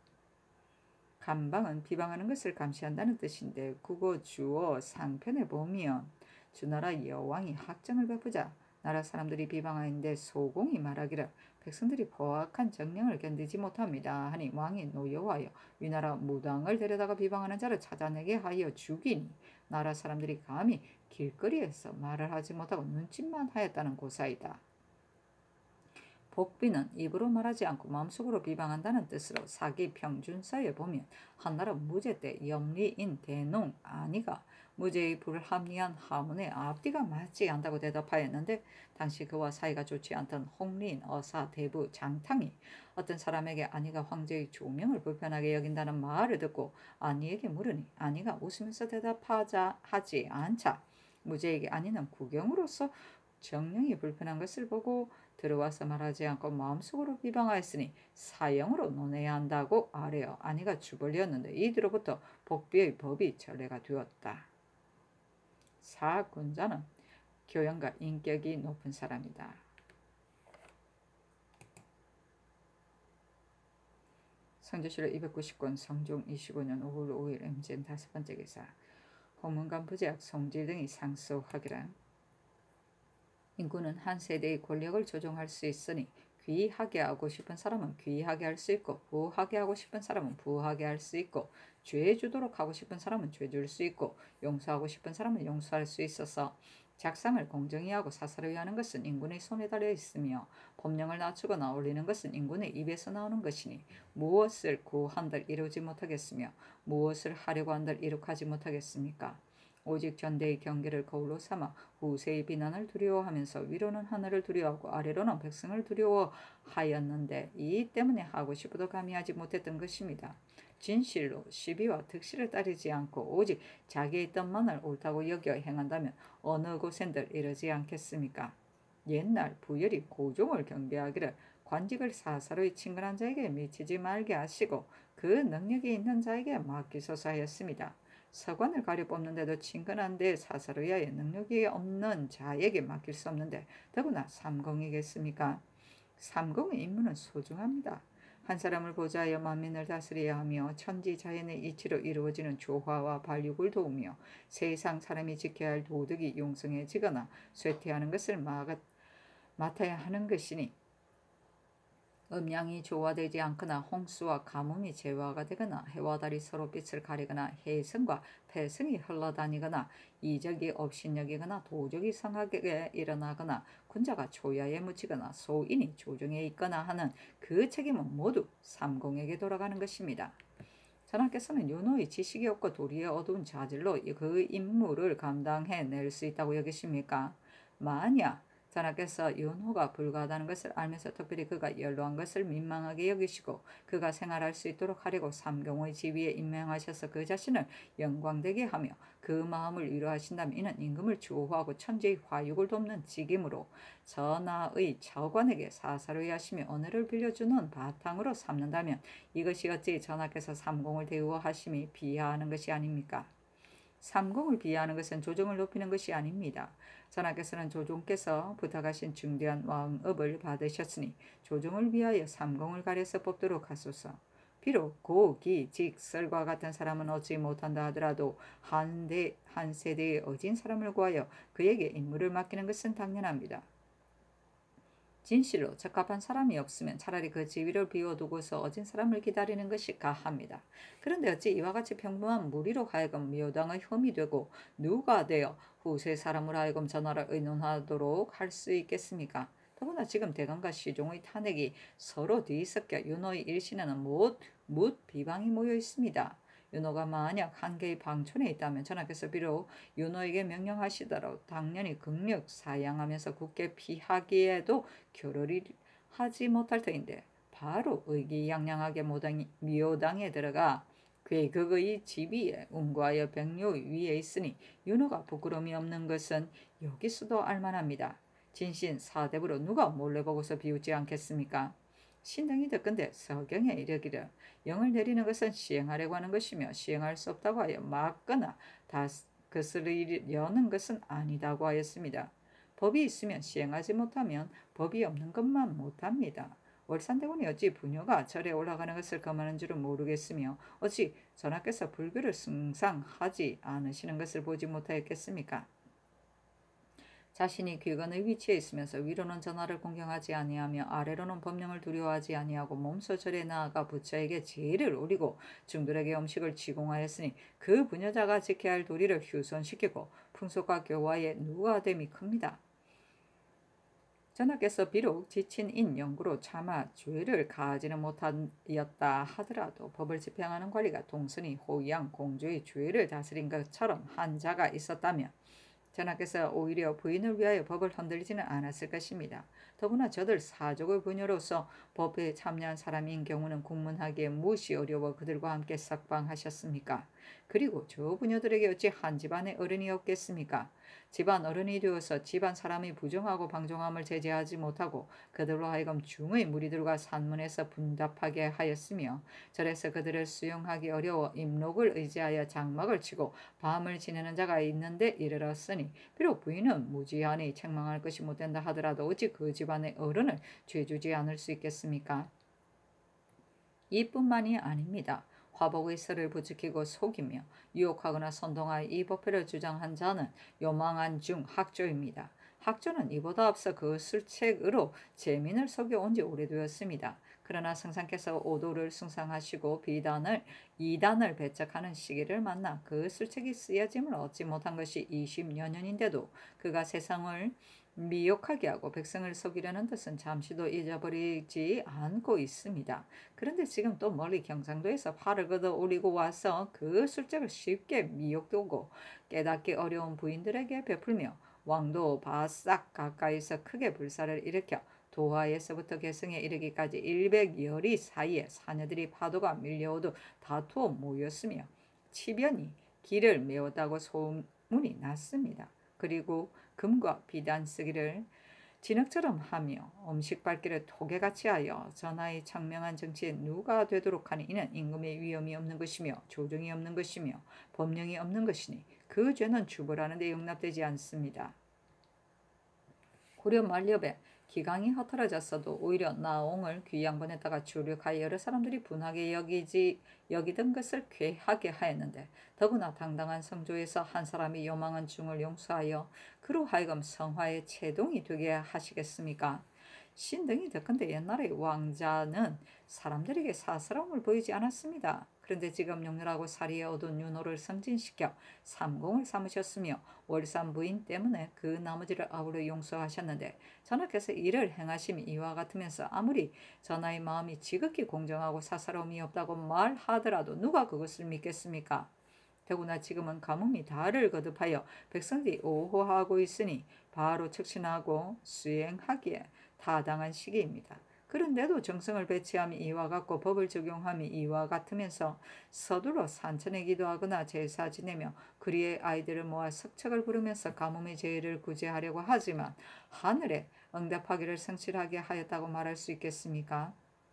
감방은 비방하는 것을 감시한다는 뜻인데 국어 주어 상편에 보면 주나라 여왕이 학정을 베푸자 나라 사람들이 비방하는데 소공이 말하기를 백성들이 포악한 정령을 견디지 못합니다 하니 왕이 노여워하여 위나라 무당을 데려다가 비방하는 자를 찾아내게 하여 죽이니 나라 사람들이 감히 길거리에서 말을 하지 못하고 눈짓만 하였다는 고사이다. 복비는 입으로 말하지 않고 마음속으로 비방한다는 뜻으로 사기평준서에 보면 한나라 무제 때 염리인 대농 아니가 무제의 불합리한 하문에 앞뒤가 맞지 않다고 대답하였는데 당시 그와 사이가 좋지 않던 홍리인 어사 대부 장탕이 어떤 사람에게 아니가 황제의 조명을 불편하게 여긴다는 말을 듣고 아니에게 물으니 아니가 웃으면서 대답하자 하지 않자 무제에게 아니는 구경으로서 정령이 불편한 것을 보고 들어와서 말하지 않고 마음속으로 비방하였으니 사형으로 논해야 한다고 아래어 아니가 주벌리었는데 이뒤로부터 복비의 법이 전례가 되었다. 사군자는 교양과 인격이 높은 사람이다. 성조실록 290권 성종 25년 5월 5일 임진 5번째 기사 홍문관 부제학 송질 등이 상소하기를 인구는 한 세대의 권력을 조종할 수 있으니 귀하게 하고 싶은 사람은 귀하게 할 수 있고 부하게 하고 싶은 사람은 부하게 할 수 있고 죄 주도록 하고 싶은 사람은 죄 줄 수 있고 용서하고 싶은 사람은 용서할 수 있어서 작상을 공정히 하고 사사로이 하는 것은 인군의 손에 달려 있으며 법령을 낮추거나 올리는 것은 인군의 입에서 나오는 것이니 무엇을 구한들 이루지 못하겠으며 무엇을 하려고 한들 이룩하지 못하겠습니까? 오직 전대의 경계를 거울로 삼아 후세의 비난을 두려워하면서 위로는 하늘을 두려워하고 아래로는 백성을 두려워하였는데 이 때문에 하고 싶어도 감히 하지 못했던 것입니다. 진실로 시비와 득실을 따르지 않고 오직 자기의 뜻만을 옳다고 여겨 행한다면 어느 곳엔들 이러지 않겠습니까? 옛날 부열이 고종을 경배하기를 관직을 사사로이 친근한 자에게 미치지 말게 하시고 그 능력이 있는 자에게 맡기소서 하였습니다. 서관을 가려 뽑는데도 친근한데 사사로야의 능력이 없는 자에게 맡길 수 없는데 더구나 삼공이겠습니까? 삼공의 임무는 소중합니다. 한 사람을 보좌하여 만민을 다스려야 하며 천지자연의 이치로 이루어지는 조화와 발육을 도우며 세상 사람이 지켜야 할 도덕이 용성해지거나 쇠퇴하는 것을 맡아야 하는 것이니 음양이 조화되지 않거나 홍수와 가뭄이 재화가 되거나 해와 달이 서로 빛을 가리거나 해성과 패성이 흘러다니거나 이적이 업신여기거나 도적이 성하게 일어나거나 군자가 초야에 묻히거나 소인이 조정에 있거나 하는 그 책임은 모두 삼공에게 돌아가는 것입니다. 전하께서는 윤호의 지식이 없고 도리의 어두운 자질로 그 임무를 감당해낼 수 있다고 여기십니까? 만약 전하께서 윤호가 불가하다는 것을 알면서 특별히 그가 연로한 것을 민망하게 여기시고 그가 생활할 수 있도록 하려고 삼공의 지위에 임명하셔서 그 자신을 영광되게 하며 그 마음을 위로하신다면 이는 임금을 주호하고 천지의 화육을 돕는 직임으로 전하의 차관에게 사사로이 하시며 언어를 빌려주는 바탕으로 삼는다면 이것이 어찌 전하께서 삼공을 대우하심이 비하하는 것이 아닙니까? 삼공을 비하하는 것은 조정을 높이는 것이 아닙니다. 전하께서는 조종께서 부탁하신 중대한 왕업을 받으셨으니 조정을 위하여 삼공을 가려서 뽑도록 하소서. 비록 고기, 직, 썰과 같은 사람은 얻지 못한다 하더라도 한 세대의 어진 사람을 구하여 그에게 임무를 맡기는 것은 당연합니다. 진실로 적합한 사람이 없으면 차라리 그 지위를 비워두고서 어진 사람을 기다리는 것이 가합니다. 그런데 어찌 이와 같이 평범한 무리로 하여금 묘당의 흠이 되고 누가 되어 후세 사람으로 하여금 전하를 의논하도록 할 수 있겠습니까? 더구나 지금 대감과 시종의 탄핵이 서로 뒤섞여 윤호의 일신에는 묻 비방이 모여 있습니다. 윤호가 만약 한계의 방촌에 있다면 전하께서 비록 윤호에게 명령하시더라도 당연히 극력 사양하면서 굳게 피하기에도 교류를 하지 못할 터인데 바로 의기양양하게 미호당에 들어가 괴극의 지위에 운구하여 백료 위에 있으니 윤호가 부끄러움이 없는 것은 여기서도 알만합니다. 진신 사대부로 누가 몰래 보고서 비웃지 않겠습니까? 신등이 듣건대 서경에 이르기를 영을 내리는 것은 시행하려고 하는 것이며 시행할 수 없다고 하여 막거나 다스리려는 것은 아니다고 하였습니다. 법이 있으면 시행하지 못하면 법이 없는 것만 못합니다. 월산대군이 어찌 부녀가 절에 올라가는 것을 금하는 줄은 모르겠으며 어찌 전하께서 불교를 숭상하지 않으시는 것을 보지 못하였겠습니까? 자신이 귀건의 위치에 있으면서 위로는 전하를 공경하지 아니하며 아래로는 법령을 두려워하지 아니하고 몸소 절에 나아가 부처에게 제의를 올리고 중들에게 음식을 지공하였으니 그 부녀자가 지켜야 할 도리를 휴손시키고 풍속과 교화에 누가됨이 큽니다. 전하께서 비록 지친 인연구로 차마 죄를 가하지는 못하였다 하더라도 법을 집행하는 관리가 동선이 호양 공주의 죄를 다스린 것처럼 한 자가 있었다면 전하께서 오히려 부인을 위하여 법을 흔들리지는 않았을 것입니다. 더구나 저들 사족의 부녀로서 법에 참여한 사람인 경우는 국문하기에 무엇이 어려워 그들과 함께 석방하셨습니까? 그리고 저 부녀들에게 어찌 한 집안의 어른이 없겠습니까? 집안 어른이 되어서 집안 사람이 부정하고 방종함을 제재하지 못하고 그들로 하여금 중의 무리들과 산문에서 분답하게 하였으며 절에서 그들을 수용하기 어려워 임록을 의지하여 장막을 치고 밤을 지내는 자가 있는데 이르렀으니 비록 부인은 무지하니 책망할 것이 못된다 하더라도 어찌 그 집안의 어른을 죄주지 않을 수 있겠습니까? 이뿐만이 아닙니다. 화복의 설을 부추기고 속이며 유혹하거나 선동하여 이 법회를 주장한 자는 요망한 중 학조입니다. 학조는 이보다 앞서 그 술책으로 재민을 속여온 지 오래되었습니다. 그러나 성상께서 오도를 숭상하시고 이단을 배척하는 시기를 만나 그 술책이 쓰여짐을 얻지 못한 것이 20여 년인데도 그가 세상을 미혹하게 하고 백성을 속이려는 뜻은 잠시도 잊어버리지 않고 있습니다. 그런데 지금 또 멀리 경상도에서 팔을 걷어 올리고 와서 그 술책을 쉽게 미혹되고 깨닫기 어려운 부인들에게 베풀며 왕도 바싹 가까이서 크게 불사를 일으켜 도하에서부터 개성에 이르기까지 100여리 사이에 사녀들이 파도가 밀려오듯 다투어 모였으며 치변이 길을 메웠다고 소문이 났습니다. 그리고 금과 비단 쓰기를 진흙처럼 하며 음식 밟기를 토개같이 하여 전하의 청명한 정치에 누가 되도록 하니 이는 임금의 위엄이 없는 것이며 조정이 없는 것이며 법령이 없는 것이니 그 죄는 주벌하는 데 용납되지 않습니다. 고려 말엽에 기강이 허털어졌어도 오히려 나옹을 귀양 보냈다가 주력하여 여러 사람들이 분하게 여기던 것을 괴하게 하였는데 더구나 당당한 성조에서 한 사람이 요망한 중을 용서하여 그로 하여금 성화의 채동이 되게 하시겠습니까? 신등이 듣건대 옛날의 왕자는 사람들에게 사스러움을 보이지 않았습니다. 그런데 지금 용렬하고 사리에 얻은 윤호를 승진시켜 삼공을 삼으셨으며 월산 부인 때문에 그 나머지를 아우러 용서하셨는데 전하께서 이를 행하심이 이와 같으면서 아무리 전하의 마음이 지극히 공정하고 사사로움이 없다고 말하더라도 누가 그것을 믿겠습니까? 더구나 지금은 가뭄이 달을 거듭하여 백성들이 오호하고 있으니 바로 척신하고 수행하기에 타당한 시기입니다. 그런데도 정성을 배치함이 이와 같고 법을 적용함이 이와 같으면서 서둘러 산천에 기도하거나 제사 지내며 그리의 아이들을 모아 석책을 부르면서 가뭄의 죄를 구제하려고 하지만 하늘에 응답하기를 성실하게 하였다고 말할 수 있겠습니까?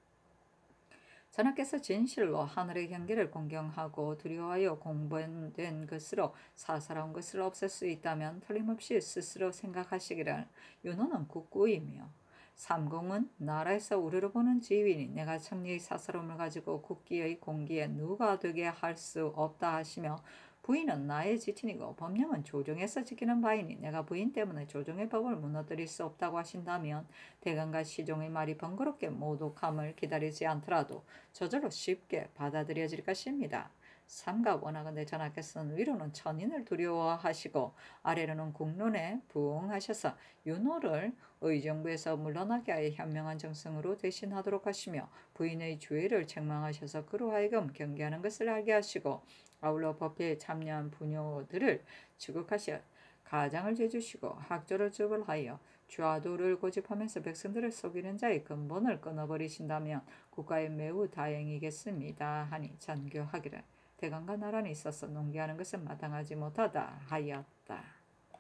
전하께서 진실로 하늘의 경계를 공경하고 두려워하여 공변된 것으로 사사로운 것을 없앨 수 있다면 틀림없이 스스로 생각하시기를 윤호는 국구이며 삼공은 나라에서 우러러보는 지위니 내가 청리의 사사로움을 가지고 국기의 공기에 누가 되게 할 수 없다 하시며 부인은 나의 지친이고 법령은 조정에서 지키는 바이니 내가 부인 때문에 조정의 법을 무너뜨릴 수 없다고 하신다면 대강과 시종의 말이 번거롭게 모독함을 기다리지 않더라도 저절로 쉽게 받아들여질 것입니다. 삼가 원하건대 전하께서는 위로는 천인을 두려워하시고 아래로는 국론에 부응하셔서 윤호를 의정부에서 물러나게 하여 현명한 정성으로 대신하도록 하시며 부인의 주의를 책망하셔서 그로 하여금 경계하는 것을 알게 하시고 아울러 법회에 참여한 부녀들을 지극하시어 가장을 제주시고 학조를 처벌하여 좌도를 고집하면서 백성들을 속이는 자의 근본을 끊어버리신다면 국가에 매우 다행이겠습니다 하니 전교하기를 대강과 나란히 있어서 농기하는 것은 마땅하지 못하다 하였다.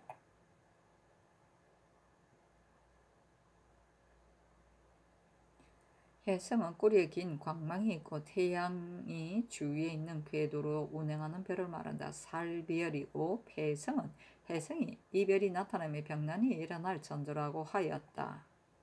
해성은 꼬리에 긴 광망이 있고 태양이 주위에 있는 궤도로 운행하는 별을 말한다. 살비열이고 폐성은 해성이 이 별이 나타나며 병난이 일어날 전조라고 하였다.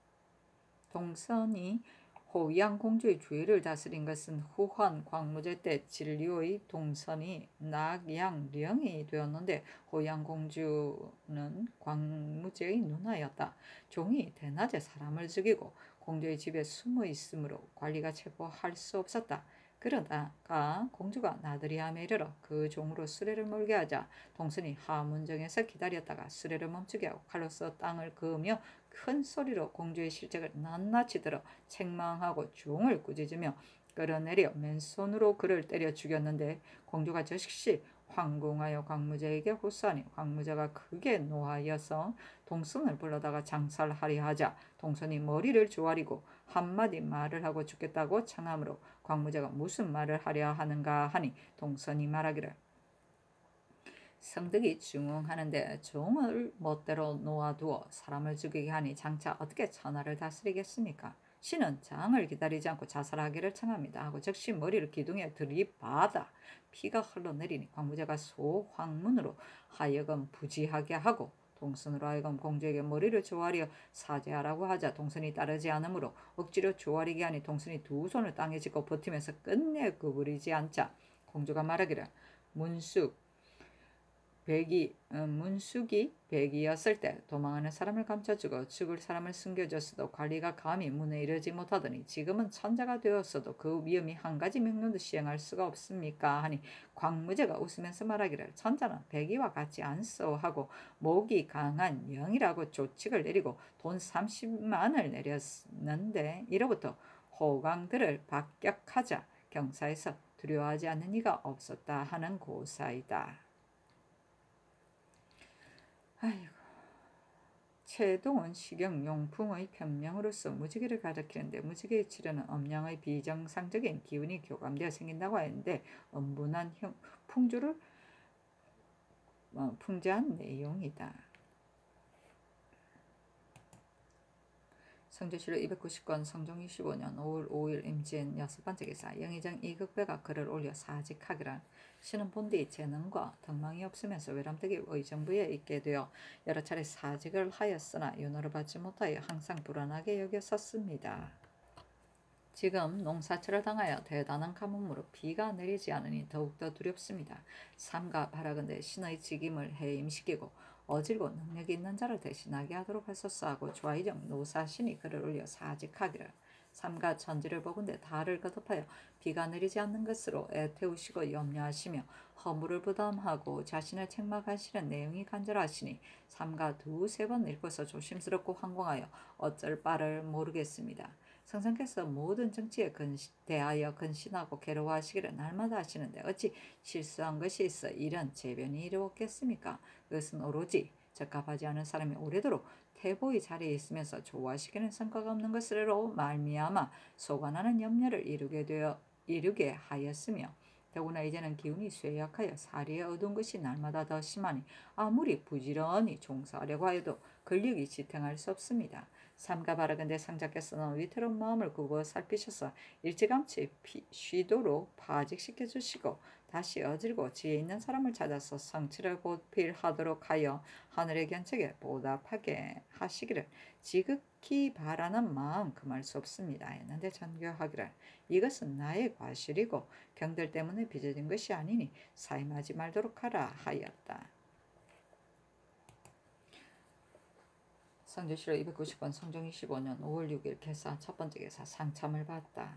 동선이 호양 공주의 주위를 다스린 것은 후헌 광무제 때 진류의 동선이 낙양령이 되었는데 호양 공주는 광무제의 누나였다. 종이 대낮에 사람을 죽이고 공주의 집에 숨어 있으므로 관리가 체포할 수 없었다. 그러다가 공주가 나들이함에 이르러 그 종으로 수레를 몰게 하자 동선이 하문정에서 기다렸다가 수레를 멈추게 하고 칼로서 땅을 그으며 큰 소리로 공주의 실적을 낱낱이 들어 책망하고 종을 꾸짖으며 끌어내려 맨손으로 그를 때려 죽였는데 공주가 즉시 황궁하여 광무제에게 호소하니 광무제가 크게 노하여서 동선을 불러다가 장살하려 하자 동선이 머리를 조아리고 한마디 말을 하고 죽겠다고 청하므로 광무제가 무슨 말을 하려 하는가 하니 동선이 말하기를 성덕이 중흥하는데 종을 멋대로 놓아두어 사람을 죽이게 하니 장차 어떻게 천하를 다스리겠습니까? 신은 장을 기다리지 않고 자살하기를 청합니다 하고 즉시 머리를 기둥에 들이받아 피가 흘러내리니 광무제가 소황문으로 하여금 부지하게 하고 동선으로 하여금 공주에게 머리를 조아려 사죄하라고 하자 동선이 따르지 않으므로 억지로 조아리게 하니 동선이 두 손을 땅에 짚고 버티면서 끝내 구부리지 않자 공주가 말하기를 문숙이 백이었을 때 도망하는 사람을 감춰주고 죽을 사람을 숨겨줬어도 관리가 감히 문에 이르지 못하더니 지금은 천자가 되었어도 그 위험이 한 가지 명령도 시행할 수가 없습니까? 하니 광무제가 웃으면서 말하기를 천자는 백이와 같지 않소 하고 목이 강한 영이라고 조칙을 내리고 돈 30만을 내렸는데 이로부터 호강들을 박격하자 경사에서 두려워하지 않는 이가 없었다 하는 고사이다. 아이고. 채동은 식용용품의 변명으로서 무지개를 가리키는데 무지개의 치료는 음양의 비정상적인 기운이 교감되어 생긴다고 하는데 음분한 풍주를 풍자한 내용이다. 성조실록 290권 성종 25년 5월 5일 임진 6번째 기사 영의정 이극배가 글을 올려 사직하기를 신은 본디 재능과 덕망이 없으면서 외람되게 의정부에 있게 되어 여러 차례 사직을 하였으나 윤호를 받지 못하여 항상 불안하게 여겼었습니다. 지금 농사철을 당하여 대단한 가뭄으로 비가 내리지 않으니 더욱더 두렵습니다. 삼가 바라건대 신의 직임을 해임시키고 어질고 능력이 있는 자를 대신하게 하도록 하소서 하고 좌의정 노사신이 글을 올려 사직하기를 삼가 천지를 보건대 달을 거듭하여 비가 내리지 않는 것으로 애태우시고 염려하시며 허물을 부담하고 자신을 책망하시는 내용이 간절하시니 삼가 두세 번 읽고서 조심스럽고 황공하여 어쩔 바를 모르겠습니다. 성상께서 모든 정치에 대하여 근신하고 괴로워하시기를 날마다 하시는데 어찌 실수한 것이 있어 이런 재변이 이루었겠습니까? 그것은 오로지 적합하지 않은 사람이 오래도록 태보의 자리에 있으면서 좋아하시기는 성과가 없는 것으로 말미암아 소관하는 염려를 이루게 하였으며 더구나 이제는 기운이 쇠약하여 사리에 얻은 것이 날마다 더 심하니 아무리 부지런히 종사하려고 하여도 근력이 지탱할 수 없습니다. 삼가 바라건대 상자께서는 위태로운 마음을 굽어 살피셔서 일찌감치 쉬도록 파직시켜 주시고 다시 어질고 지혜 있는 사람을 찾아서 성취를 보필하도록 하여 하늘의 견책에 보답하게 하시기를 지극히 바라는 마음 금할 수 없습니다. 했는데 전교하기를 이것은 나의 과실이고 경들 때문에 빚어진 것이 아니니 사임하지 말도록 하라 하였다. 성조실록 290번 성종 25년 5월 6일 개사 첫 번째 개사 상참을 받다.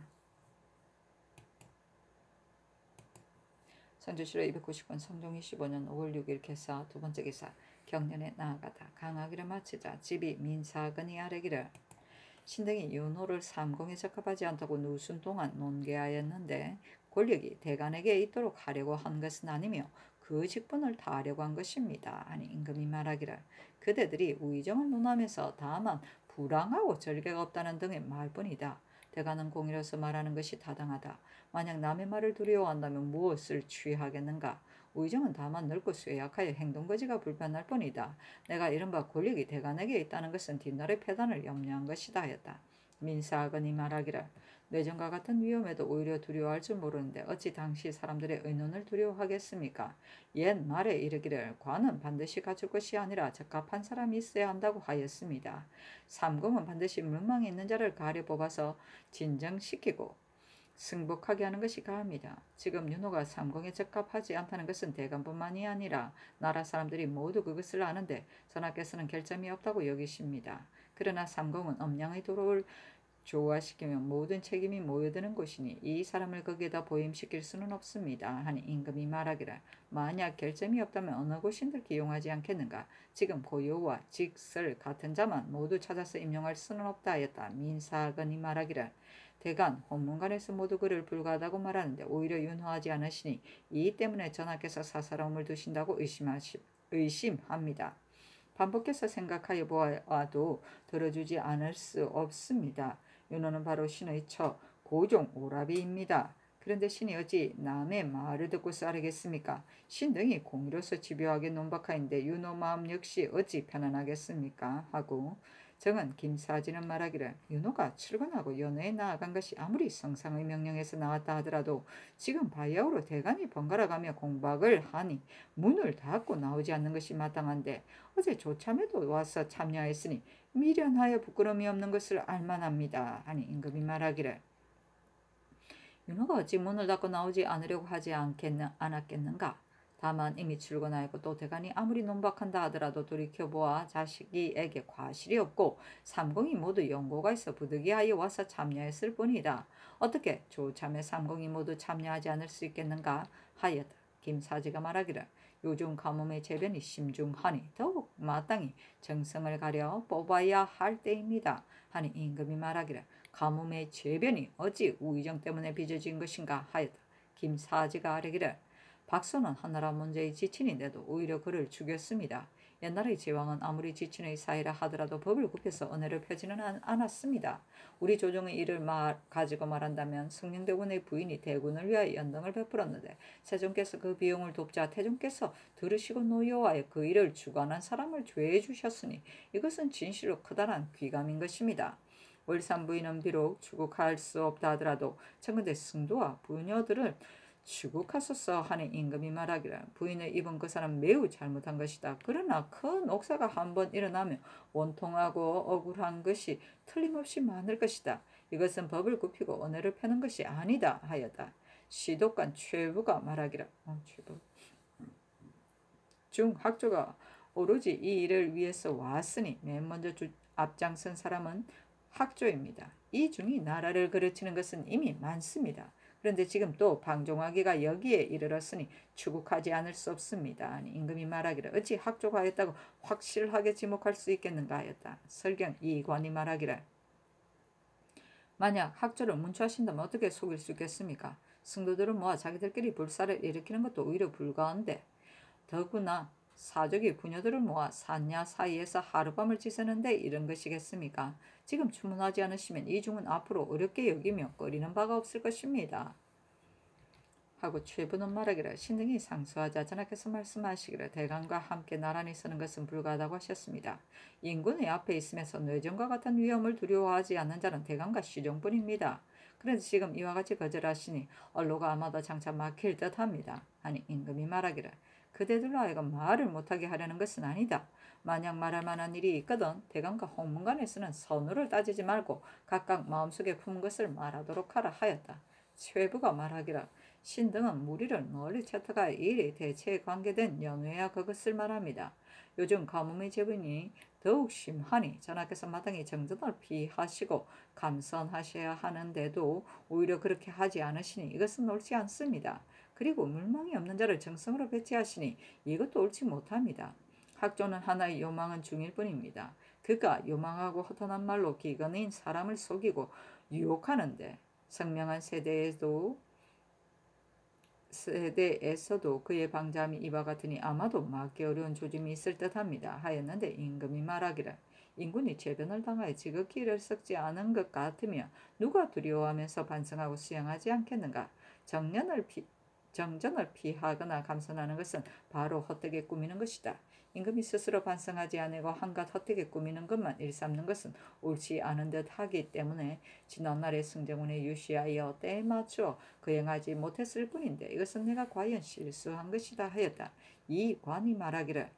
성조실록 290번 성종 25년 5월 6일 개사 두 번째 개사 경년에 나아가다. 강하기를 마치자 집이 민사근이 아뢰기를 신등이 윤호를 삼공에 적합하지 않다고 누순 동안 논개하였는데 권력이 대간에게 있도록 하려고 한 것은 아니며 그 직분을 다하려고 한 것입니다. 아니 임금이 말하기를 그대들이 우의정을 논하면서 다만 불황하고 절개가 없다는 등의 말뿐이다. 대간은 공의로서 말하는 것이 타당하다. 만약 남의 말을 두려워한다면 무엇을 취하겠는가? 우의정은 다만 늙고 쇠약하여 행동거지가 불편할 뿐이다. 내가 이른바 권력이 대간에게 있다는 것은 뒷날의 패단을 염려한 것이다 하였다. 민사건이 말하기를 뇌정과 같은 위험에도 오히려 두려워할 줄 모르는데 어찌 당시 사람들의 의논을 두려워하겠습니까? 옛 말에 이르기를 관은 반드시 갖출 것이 아니라 적합한 사람이 있어야 한다고 하였습니다. 삼공은 반드시 명망이 있는 자를 가려 뽑아서 진정시키고 승복하게 하는 것이 가합니다. 지금 윤호가 삼공에 적합하지 않다는 것은 대간뿐만이 아니라 나라 사람들이 모두 그것을 아는데 전하께서는 결점이 없다고 여기십니다. 그러나 삼공은 엄량의 도를 조화시키면 모든 책임이 모여드는 곳이니 이 사람을 거기에다 보임시킬 수는 없습니다. 하니 임금이 말하기를 만약 결점이 없다면 어느 곳인들 기용하지 않겠는가? 지금 고요와 직설 같은 자만 모두 찾아서 임용할 수는 없다 하였다. 민사건이 말하기를 대간 혼문관에서 모두 그를 불가하다고 말하는데 오히려 윤호하지 않으시니 이 때문에 전하께서 사사로움을 두신다고 의심합니다. 반복해서 생각하여 보아도 들어주지 않을 수 없습니다. 윤호는 바로 신의 처 고종 오라비입니다. 그런데 신이 어찌 남의 말을 듣고서 아뢰겠습니까? 신 등이 공의로서 집요하게 논박하인데 윤호 마음 역시 어찌 편안하겠습니까? 하고 정은 김사진은 말하기를 윤호가 출근하고 연회에 나아간 것이 아무리 성상의 명령에서 나왔다 하더라도 지금 바야흐로 대간이 번갈아가며 공박을 하니 문을 닫고 나오지 않는 것이 마땅한데 어제 조참에도 와서 참여했으니 미련하여 부끄러움이 없는 것을 알만합니다. 하니 임금이 말하기를 윤호가 어찌 문을 닫고 나오지 않으려고 하지 않았겠는가? 다만 이미 출근하였고 또 대간이 아무리 논박한다 하더라도 돌이켜보아 자식이에게 과실이 없고 삼공이 모두 연고가 있어 부득이하여 와서 참여했을 뿐이다. 어떻게 조참에 삼공이 모두 참여하지 않을 수 있겠는가 하였다. 김사지가 말하기를 요즘 가뭄의 재변이 심중하니 더욱 마땅히 정성을 가려 뽑아야 할 때입니다. 하니 임금이 말하기를 가뭄의 재변이 어찌 우의정 때문에 빚어진 것인가 하였다. 김사지가 아뢰기를 박소는 하나라 문제의 지친인데도 오히려 그를 죽였습니다. 옛날의 제왕은 아무리 지친의 사이라 하더라도 법을 굽혀서 은혜를 펴지는 않았습니다. 우리 조정의 일을 가지고 말한다면 승령대군의 부인이 대군을 위하여 연등을 베풀었는데 세종께서 그 비용을 돕자 태종께서 들으시고 노여워하여 그 일을 주관한 사람을 죄해 주셨으니 이것은 진실로 커다란 귀감인 것입니다. 월산 부인은 비록 추국할 수 없다 하더라도 청근대 승도와 부녀들을 추국하소서 하는 임금이 말하기를 부인을 입은 그 사람 매우 잘못한 것이다. 그러나 큰 옥사가 한번 일어나면 원통하고 억울한 것이 틀림없이 많을 것이다. 이것은 법을 굽히고 은혜를 펴는 것이 아니다 하였다. 시독관 최부가 말하기를 중학조가 오로지 이 일을 위해서 왔으니 맨 먼저 앞장선 사람은 학조입니다. 이 중이 나라를 그르치는 것은 이미 많습니다. 그런데 지금 또 방종하기가 여기에 이르렀으니 추국하지 않을 수 없습니다. 아니 임금이 말하기를 어찌 학조가 하였다고 확실하게 지목할 수 있겠는가 하였다. 설경 이관이 말하기를 만약 학조를 문초하신다면 어떻게 속일 수 있겠습니까? 승도들을 모아 자기들끼리 불사를 일으키는 것도 오히려 불가한데 더구나 사족이 부녀들을 모아 산야 사이에서 하룻밤을 지새는데 이런 것이겠습니까? 지금 주문하지 않으시면 이 중은 앞으로 어렵게 여기며 꺼리는 바가 없을 것입니다. 하고 최부는 말하기를 신등이 상수하자 전하께서 말씀하시기를 대간과 함께 나란히 서는 것은 불가하다고 하셨습니다. 인군의 앞에 있으면서 뇌전과 같은 위험을 두려워하지 않는 자는 대간과 시종뿐입니다. 그래서 지금 이와 같이 거절하시니 언로가 아마도 장차 막힐 듯합니다. 하니 임금이 말하기를 그대들로 하여금 말을 못하게 하려는 것은 아니다. 만약 말할 만한 일이 있거든 대간과 홍문관에서는 선우를 따지지 말고 각각 마음속에 품은 것을 말하도록 하라 하였다. 최부가 말하기를 신등은 무리를 널리 채택하여 일이 대체에 관계된 연회야 그것을 말합니다. 요즘 가뭄의 재분이 더욱 심하니 전하께서 마땅히 정전을 피하시고 감선하셔야 하는데도 오히려 그렇게 하지 않으시니 이것은 옳지 않습니다. 그리고 물망이 없는 자를 정성으로 배치하시니 이것도 옳지 못합니다. 학조는 하나의 요망은 중일 뿐입니다. 그가 요망하고 허탄한 말로 기근인 사람을 속이고 유혹하는데 성명한 세대에서도 그의 방자함이 이와 같으니 아마도 막기 어려운 조짐이 있을 듯합니다. 하였는데 임금이 말하기를 인군이 죄변을 당하여 지극히 이를 썩지 않은 것 같으며 누가 두려워하면서 반성하고 수양하지 않겠는가? 정전을 피하거나 감선하는 것은 바로 헛되게 꾸미는 것이다. 임금이 스스로 반성하지 않고 한갓 헛되게 꾸미는 것만 일삼는 것은 옳지 않은 듯 하기 때문에 지난날의 승정원에 유시하여 때에 맞추어 거행하지 못했을 뿐인데 이것은 내가 과연 실수한 것이다 하였다. 이 관이 말하기를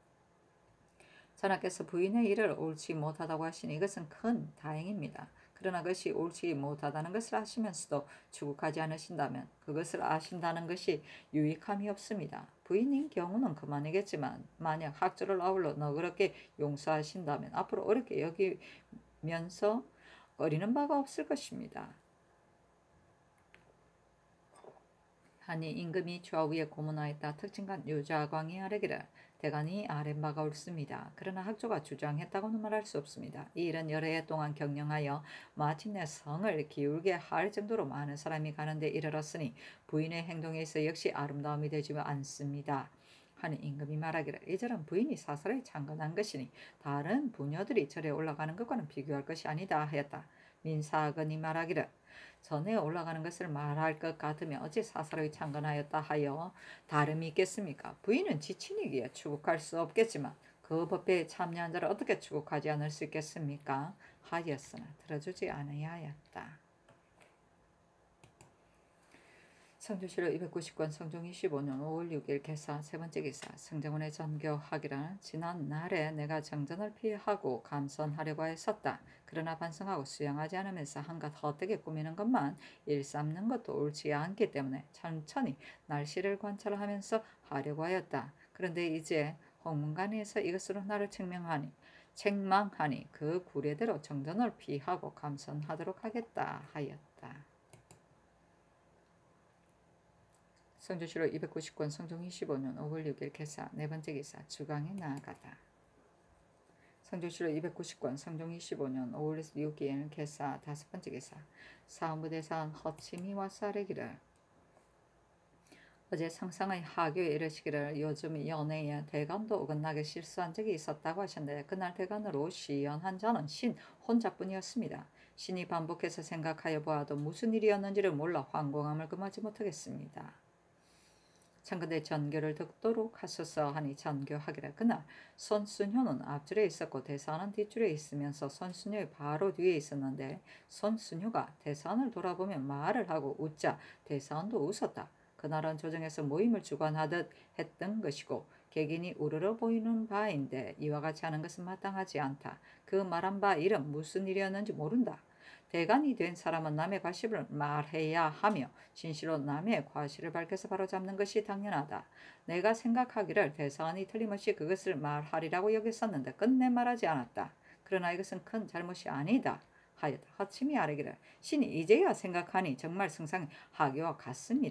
전하께서 부인의 일을 옳지 못하다고 하시니 이것은 큰 다행입니다. 그러나 그것이 옳지 못하다는 것을 아시면서도 추국하지 않으신다면 그것을 아신다는 것이 유익함이 없습니다. 부인인 경우는 그만이겠지만 만약 학조를 아울러 너그럽게 용서하신다면 앞으로 어렵게 여기면서 꺼리는 바가 없을 것입니다. 하니 임금이 좌우에 고문하였다. 특징간 유자광이 아뢰기를 대간이 아랫바가 옳습니다. 그러나 학조가 주장했다고는 말할 수 없습니다. 이 일은 여러 해 동안 경영하여 마침내 성을 기울게 할 정도로 많은 사람이 가는데 이르렀으니 부인의 행동에 있어 역시 아름다움이 되지 않습니다. 하니 임금이 말하기를 이 절은 부인이 사설에 창건한 것이니 다른 부녀들이 절에 올라가는 것과는 비교할 것이 아니다 하였다. 민사건이 말하기를 전에 올라가는 것을 말할 것 같으면 어찌 사사로이 창건하였다 하여 다름이 있겠습니까? 부인은 지친이기에 추국할 수 없겠지만 그 법회에 참여한 자를 어떻게 추국하지 않을 수 있겠습니까? 하였으나 들어주지 아니하였다. 성조실록 290권 성종 25년 5월 6일 개사 세 번째 기사 성정원의 전교하기란 지난 날에 내가 정전을 피하고 감선하려고 했었다. 그러나 반성하고 수양하지 않으면서 한갓 헛되게 꾸미는 것만 일삼는 것도 옳지 않기 때문에 천천히 날씨를 관찰하면서 하려고 하였다. 그런데 이제 홍문관에서 이것으로 나를 책망하니 그 구례대로 정전을 피하고 감선하도록 하겠다 하였다. 성조실록 290권 성종 25년 5월 6일 개사 네 번째 기사 주강에 나아가다. 성조실록 290권 성종 25년 5월 6일 개사 다섯 번째 기사 사무대사한 허침이 와서 아뢰기를 어제 상상의 하교에 이르시기를 요즘 연애에 대간도 어긋나게 실수한 적이 있었다고 하셨는데 그날 대간으로 시연한 자는 신 혼자뿐이었습니다. 신이 반복해서 생각하여 보아도 무슨 일이었는지를 몰라 황공함을 금하지 못하겠습니다. 청근대 전교를 듣도록 하소서 하니 전교하기를 그날 손순효는 앞줄에 있었고 대사는 뒷줄에 있으면서 손순효의 바로 뒤에 있었는데 손순효가 대사원을 돌아보며 말을 하고 웃자 대사원도 웃었다. 그날은 조정에서 모임을 주관하듯 했던 것이고 객인이 우러러 보이는 바인데 이와 같이 하는 것은 마땅하지 않다. 그 말한 바 일은 무슨 일이었는지 모른다. 대간이 된 사람은 남의 과실을 말해야 하며 진실로 남의 과실을 밝혀서 바로잡는 것이 당연하다. 내가 생각하기를 대사관이 틀림없이 그것을 말하리라고 여겼었는데 끝내 말하지 않았다. 그러나 이것은 큰 잘못이 아니다 하였다. 허침이 아뢰기를 신이 이제야 생각하니 정말 승상의 하교와 같습니다.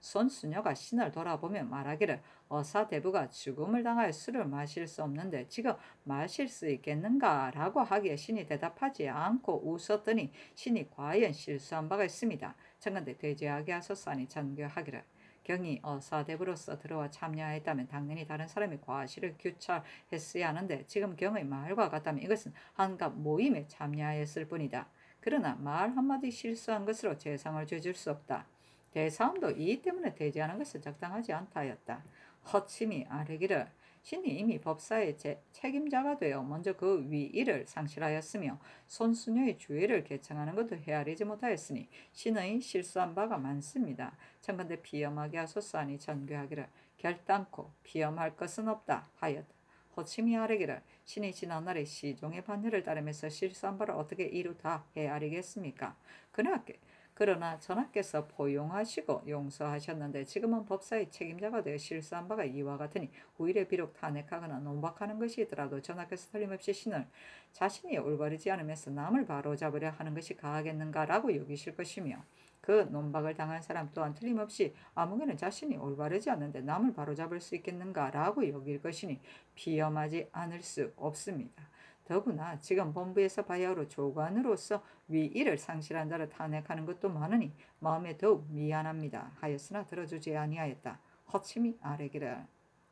손수녀가 신을 돌아보며 말하기를 어사대부가 죽음을 당하여 술을 마실 수 없는데 지금 마실 수 있겠는가? 라고 하기에 신이 대답하지 않고 웃었더니 신이 과연 실수한 바가 있습니다. 청컨대 대제하게 하소서 하니 전교하기를 경이 어사대부로서 들어와 참여했다면 당연히 다른 사람이 과실을 규찰했어야 하는데 지금 경의 말과 같다면 이것은 한갑 모임에 참여하였을 뿐이다. 그러나 말 한마디 실수한 것으로 재상을 죄질 수 없다. 대사함도 이 때문에 대제하는 것은 적당하지 않다 하였다. 허침이 아뢰기를 신이 이미 법사의 책임자가 되어 먼저 그 위의를 상실하였으며 손수녀의 주의를 개청하는 것도 헤아리지 못하였으니 신의 실수한 바가 많습니다. 청컨대 피엄하게 하소서 하니 전교하기를 결단코 피엄할 것은 없다 하였다. 허침이 아뢰기를 신이 지난날의 시종의 반열을 따르면서 실수한 바를 어떻게 이루다 헤아리겠습니까? 그러나 전하께서 포용하시고 용서하셨는데 지금은 법사의 책임자가 되어 실수한 바가 이와 같으니 후일에 비록 탄핵하거나 논박하는 것이더라도 전하께서 틀림없이 신을 자신이 올바르지 않으면서 남을 바로잡으려 하는 것이 가하겠는가라고 여기실 것이며 그 논박을 당한 사람 또한 틀림없이 아무개는 자신이 올바르지 않는데 남을 바로잡을 수 있겠는가라고 여길 것이니 비엄하지 않을 수 없습니다. 더구나 지금 본부에서 바야흐로 조관으로서 위의를 상실한 자를 탄핵하는 것도 많으니 마음에 더욱 미안합니다 하였으나 들어주지 아니하였다. 허침이 아뢰기를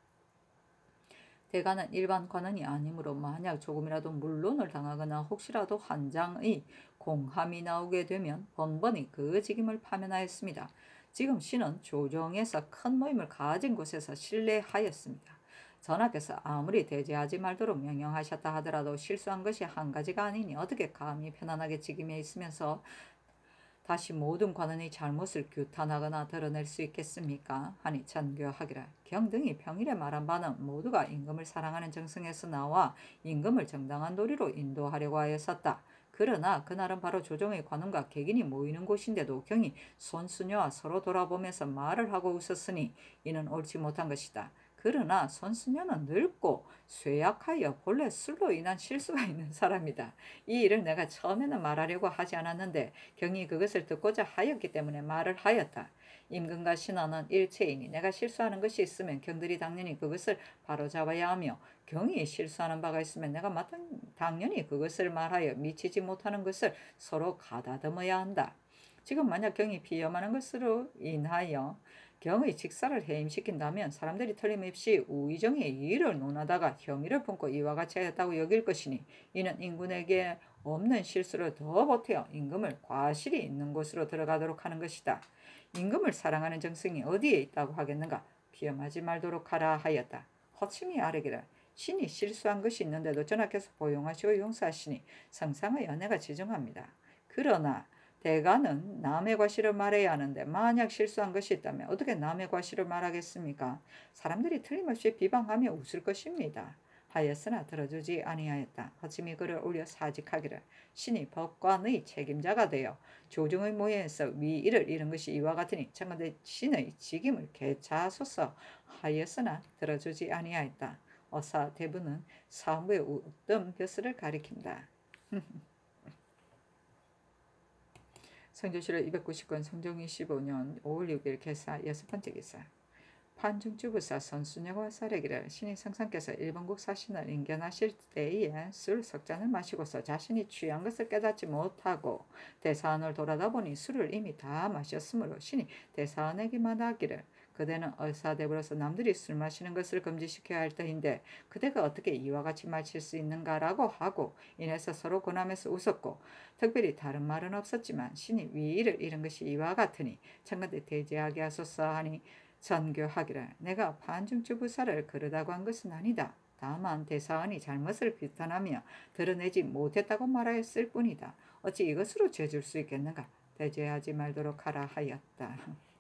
대가는 일반 관원이 아니므로 만약 조금이라도 물론을 당하거나 혹시라도 한 장의 공함이 나오게 되면 번번이 그 직임을 파면하였습니다. 지금 신은 조정에서 큰 모임을 가진 곳에서 신뢰하였습니다. 전하께서 아무리 대제하지 말도록 명령하셨다 하더라도 실수한 것이 한 가지가 아니니 어떻게 감히 편안하게 직임에 있으면서 다시 모든 관원의 잘못을 규탄하거나 드러낼 수 있겠습니까? 하니 전교하기를 경등이 평일에 말한 바는 모두가 임금을 사랑하는 정성에서 나와 임금을 정당한 도리로 인도하려고 하였었다. 그러나 그날은 바로 조정의 관원과 객인이 모이는 곳인데도 경이 손수녀와 서로 돌아보면서 말을 하고 웃었으니 이는 옳지 못한 것이다. 그러나 손수녀는 늙고 쇠약하여 본래 술로 인한 실수가 있는 사람이다. 이 일을 내가 처음에는 말하려고 하지 않았는데 경이 그것을 듣고자 하였기 때문에 말을 하였다. 임금과 신하는 일체이니 내가 실수하는 것이 있으면 경들이 당연히 그것을 바로잡아야 하며 경이 실수하는 바가 있으면 내가 당연히 그것을 말하여 미치지 못하는 것을 서로 가다듬어야 한다. 지금 만약 경이 비염하는 것으로 인하여 경의 직사를 해임시킨다면 사람들이 틀림없이 우의정의 이의를 논하다가 혐의를 품고 이와 같이 하였다고 여길 것이니 이는 임금에게 없는 실수를 더 보태어 임금을 과실이 있는 곳으로 들어가도록 하는 것이다. 임금을 사랑하는 정성이 어디에 있다고 하겠는가? 비염하지 말도록 하라 하였다. 허침이 아뢰기를 신이 실수한 것이 있는데도 전하께서 보용하시고 용서하시니 성상의 연애가 지정합니다. 그러나 대가는 남의 과실을 말해야 하는데 만약 실수한 것이 있다면 어떻게 남의 과실을 말하겠습니까? 사람들이 틀림없이 비방하며 웃을 것입니다. 하였으나 들어주지 아니하였다. 허침이 글을 올려 사직하기를 신이 법관의 책임자가 되어 조정의 모여에서 위의를 잃은 것이 이와 같으니 청컨대 신의 직임을 개차하소서 하였으나 들어주지 아니하였다. 어사 대부는 사무의 웃던 벼슬을 가리킨다. 성조실록 290권 성종 25년 5월 6일 개사 6번째 기사 판중주부사 선순여가 사례기를 신이 성상께서 일본국 사신을 인견하실 때에 술 석잔을 마시고서 자신이 취한 것을 깨닫지 못하고 대사원을 돌아다 보니 술을 이미 다 마셨으므로 신이 대사원에게 말하기를 그대는 어사대부로서 남들이 술 마시는 것을 금지시켜야 할 터인데 그대가 어떻게 이와 같이 마실 수 있는가라고 하고 인해서 서로 고남해서 웃었고 특별히 다른 말은 없었지만 신이 위의를 잃은 것이 이와 같으니 청컨대 대제하게 하소서 하니 전교하기를 내가 판중주부사를 그러다고 한 것은 아니다. 다만 대사원이 잘못을 비탄하며 드러내지 못했다고 말하였을 뿐이다. 어찌 이것으로 죄줄 수 있겠는가? 대제하지 말도록 하라 하였다.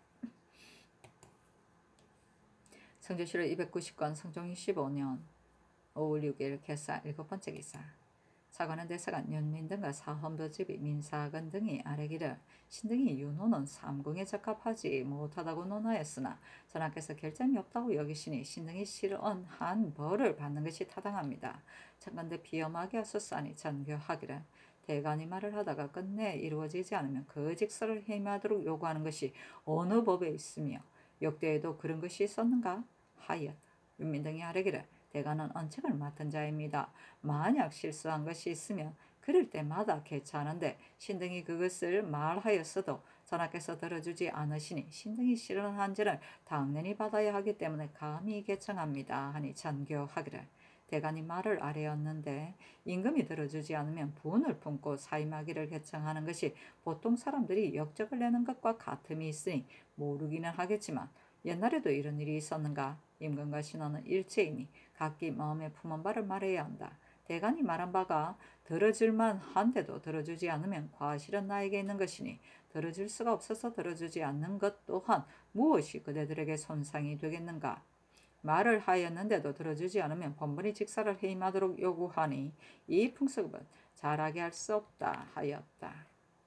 성조실록 290권 성종 15년 5월 6일 개사 7번째 기사 사관은 대사관 연민 등과 사헌부집이 민사건 등이 아뢰기를 신등이 윤호는 삼궁에 적합하지 못하다고 논하였으나 전하께서 결점이 없다고 여기시니 신등이 실언한 벌을 받는 것이 타당합니다. 청컨대 비엄하게 하소서 하니 전교하기를 대간이 말을 하다가 끝내 이루어지지 않으면 그 직서를 해임하도록 요구하는 것이 어느 법에 있으며 역대에도 그런 것이 있었는가 하였다. 윤민등이 아뢰기를 대가는 언책을 맡은 자입니다. 만약 실수한 것이 있으면 그럴 때마다 개차하는데 신등이 그것을 말하였어도 전하께서 들어주지 않으시니 신등이 실언한 죄를 당연히 받아야 하기 때문에 감히 개청합니다 하니 전교하기를 대간이 말을 아뢰었는데 임금이 들어주지 않으면 분을 품고 사임하기를 개청하는 것이 보통 사람들이 역적을 내는 것과 같음이 있으니 모르기는 하겠지만 옛날에도 이런 일이 있었는가? 임금과 신하는 일체이니 각기 마음에 품은 바를 말해야 한다. 대간이 말한 바가 들어줄만 한데도 들어주지 않으면 과실은 나에게 있는 것이니 들어줄 수가 없어서 들어주지 않는 것 또한 무엇이 그대들에게 손상이 되겠는가? 말을 하였는데도 들어주지 않으면 번번이 직사를 해임하도록 요구하니 이 풍습은 잘하게 할 수 없다 하였다.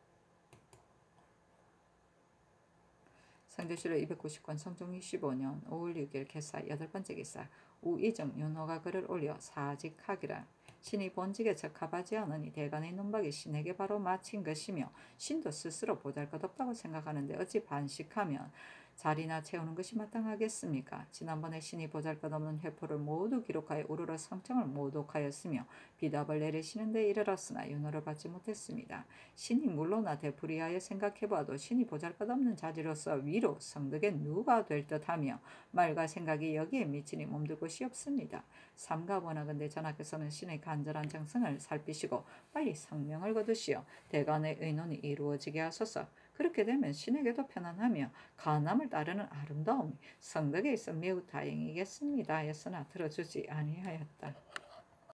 상조실록 290권 성종 65년 5월 6일 개사 8번째 기사 우이정 윤호가 글을 올려 사직하기라. 신이 본직에 적합하지 않으니 대간의 논박이 신에게 바로 마친 것이며 신도 스스로 보잘것없다고 생각하는데 어찌 반식하면 자리나 채우는 것이 마땅하겠습니까? 지난번에 신이 보잘것없는 회포를 모두 기록하여 우르르 성청을 모독하였으며 비답을 내리시는 데 이르렀으나 윤호를 받지 못했습니다. 신이 물러나 되풀이하여 생각해봐도 신이 보잘것없는 자지로서 위로 성덕에 누가 될 듯하며 말과 생각이 여기에 미치니 몸둘 곳이 없습니다. 삼가 원하건대 전하께서는 신의 간절한 정성을 살피시고 빨리 성명을 거두시어 대간의 의논이 이루어지게 하소서. 그렇게 되면 신에게도 편안하며 간암을 따르는 아름다움이 성덕에 있어 매우 다행이겠습니다. 했으나 들어주지 아니하였다.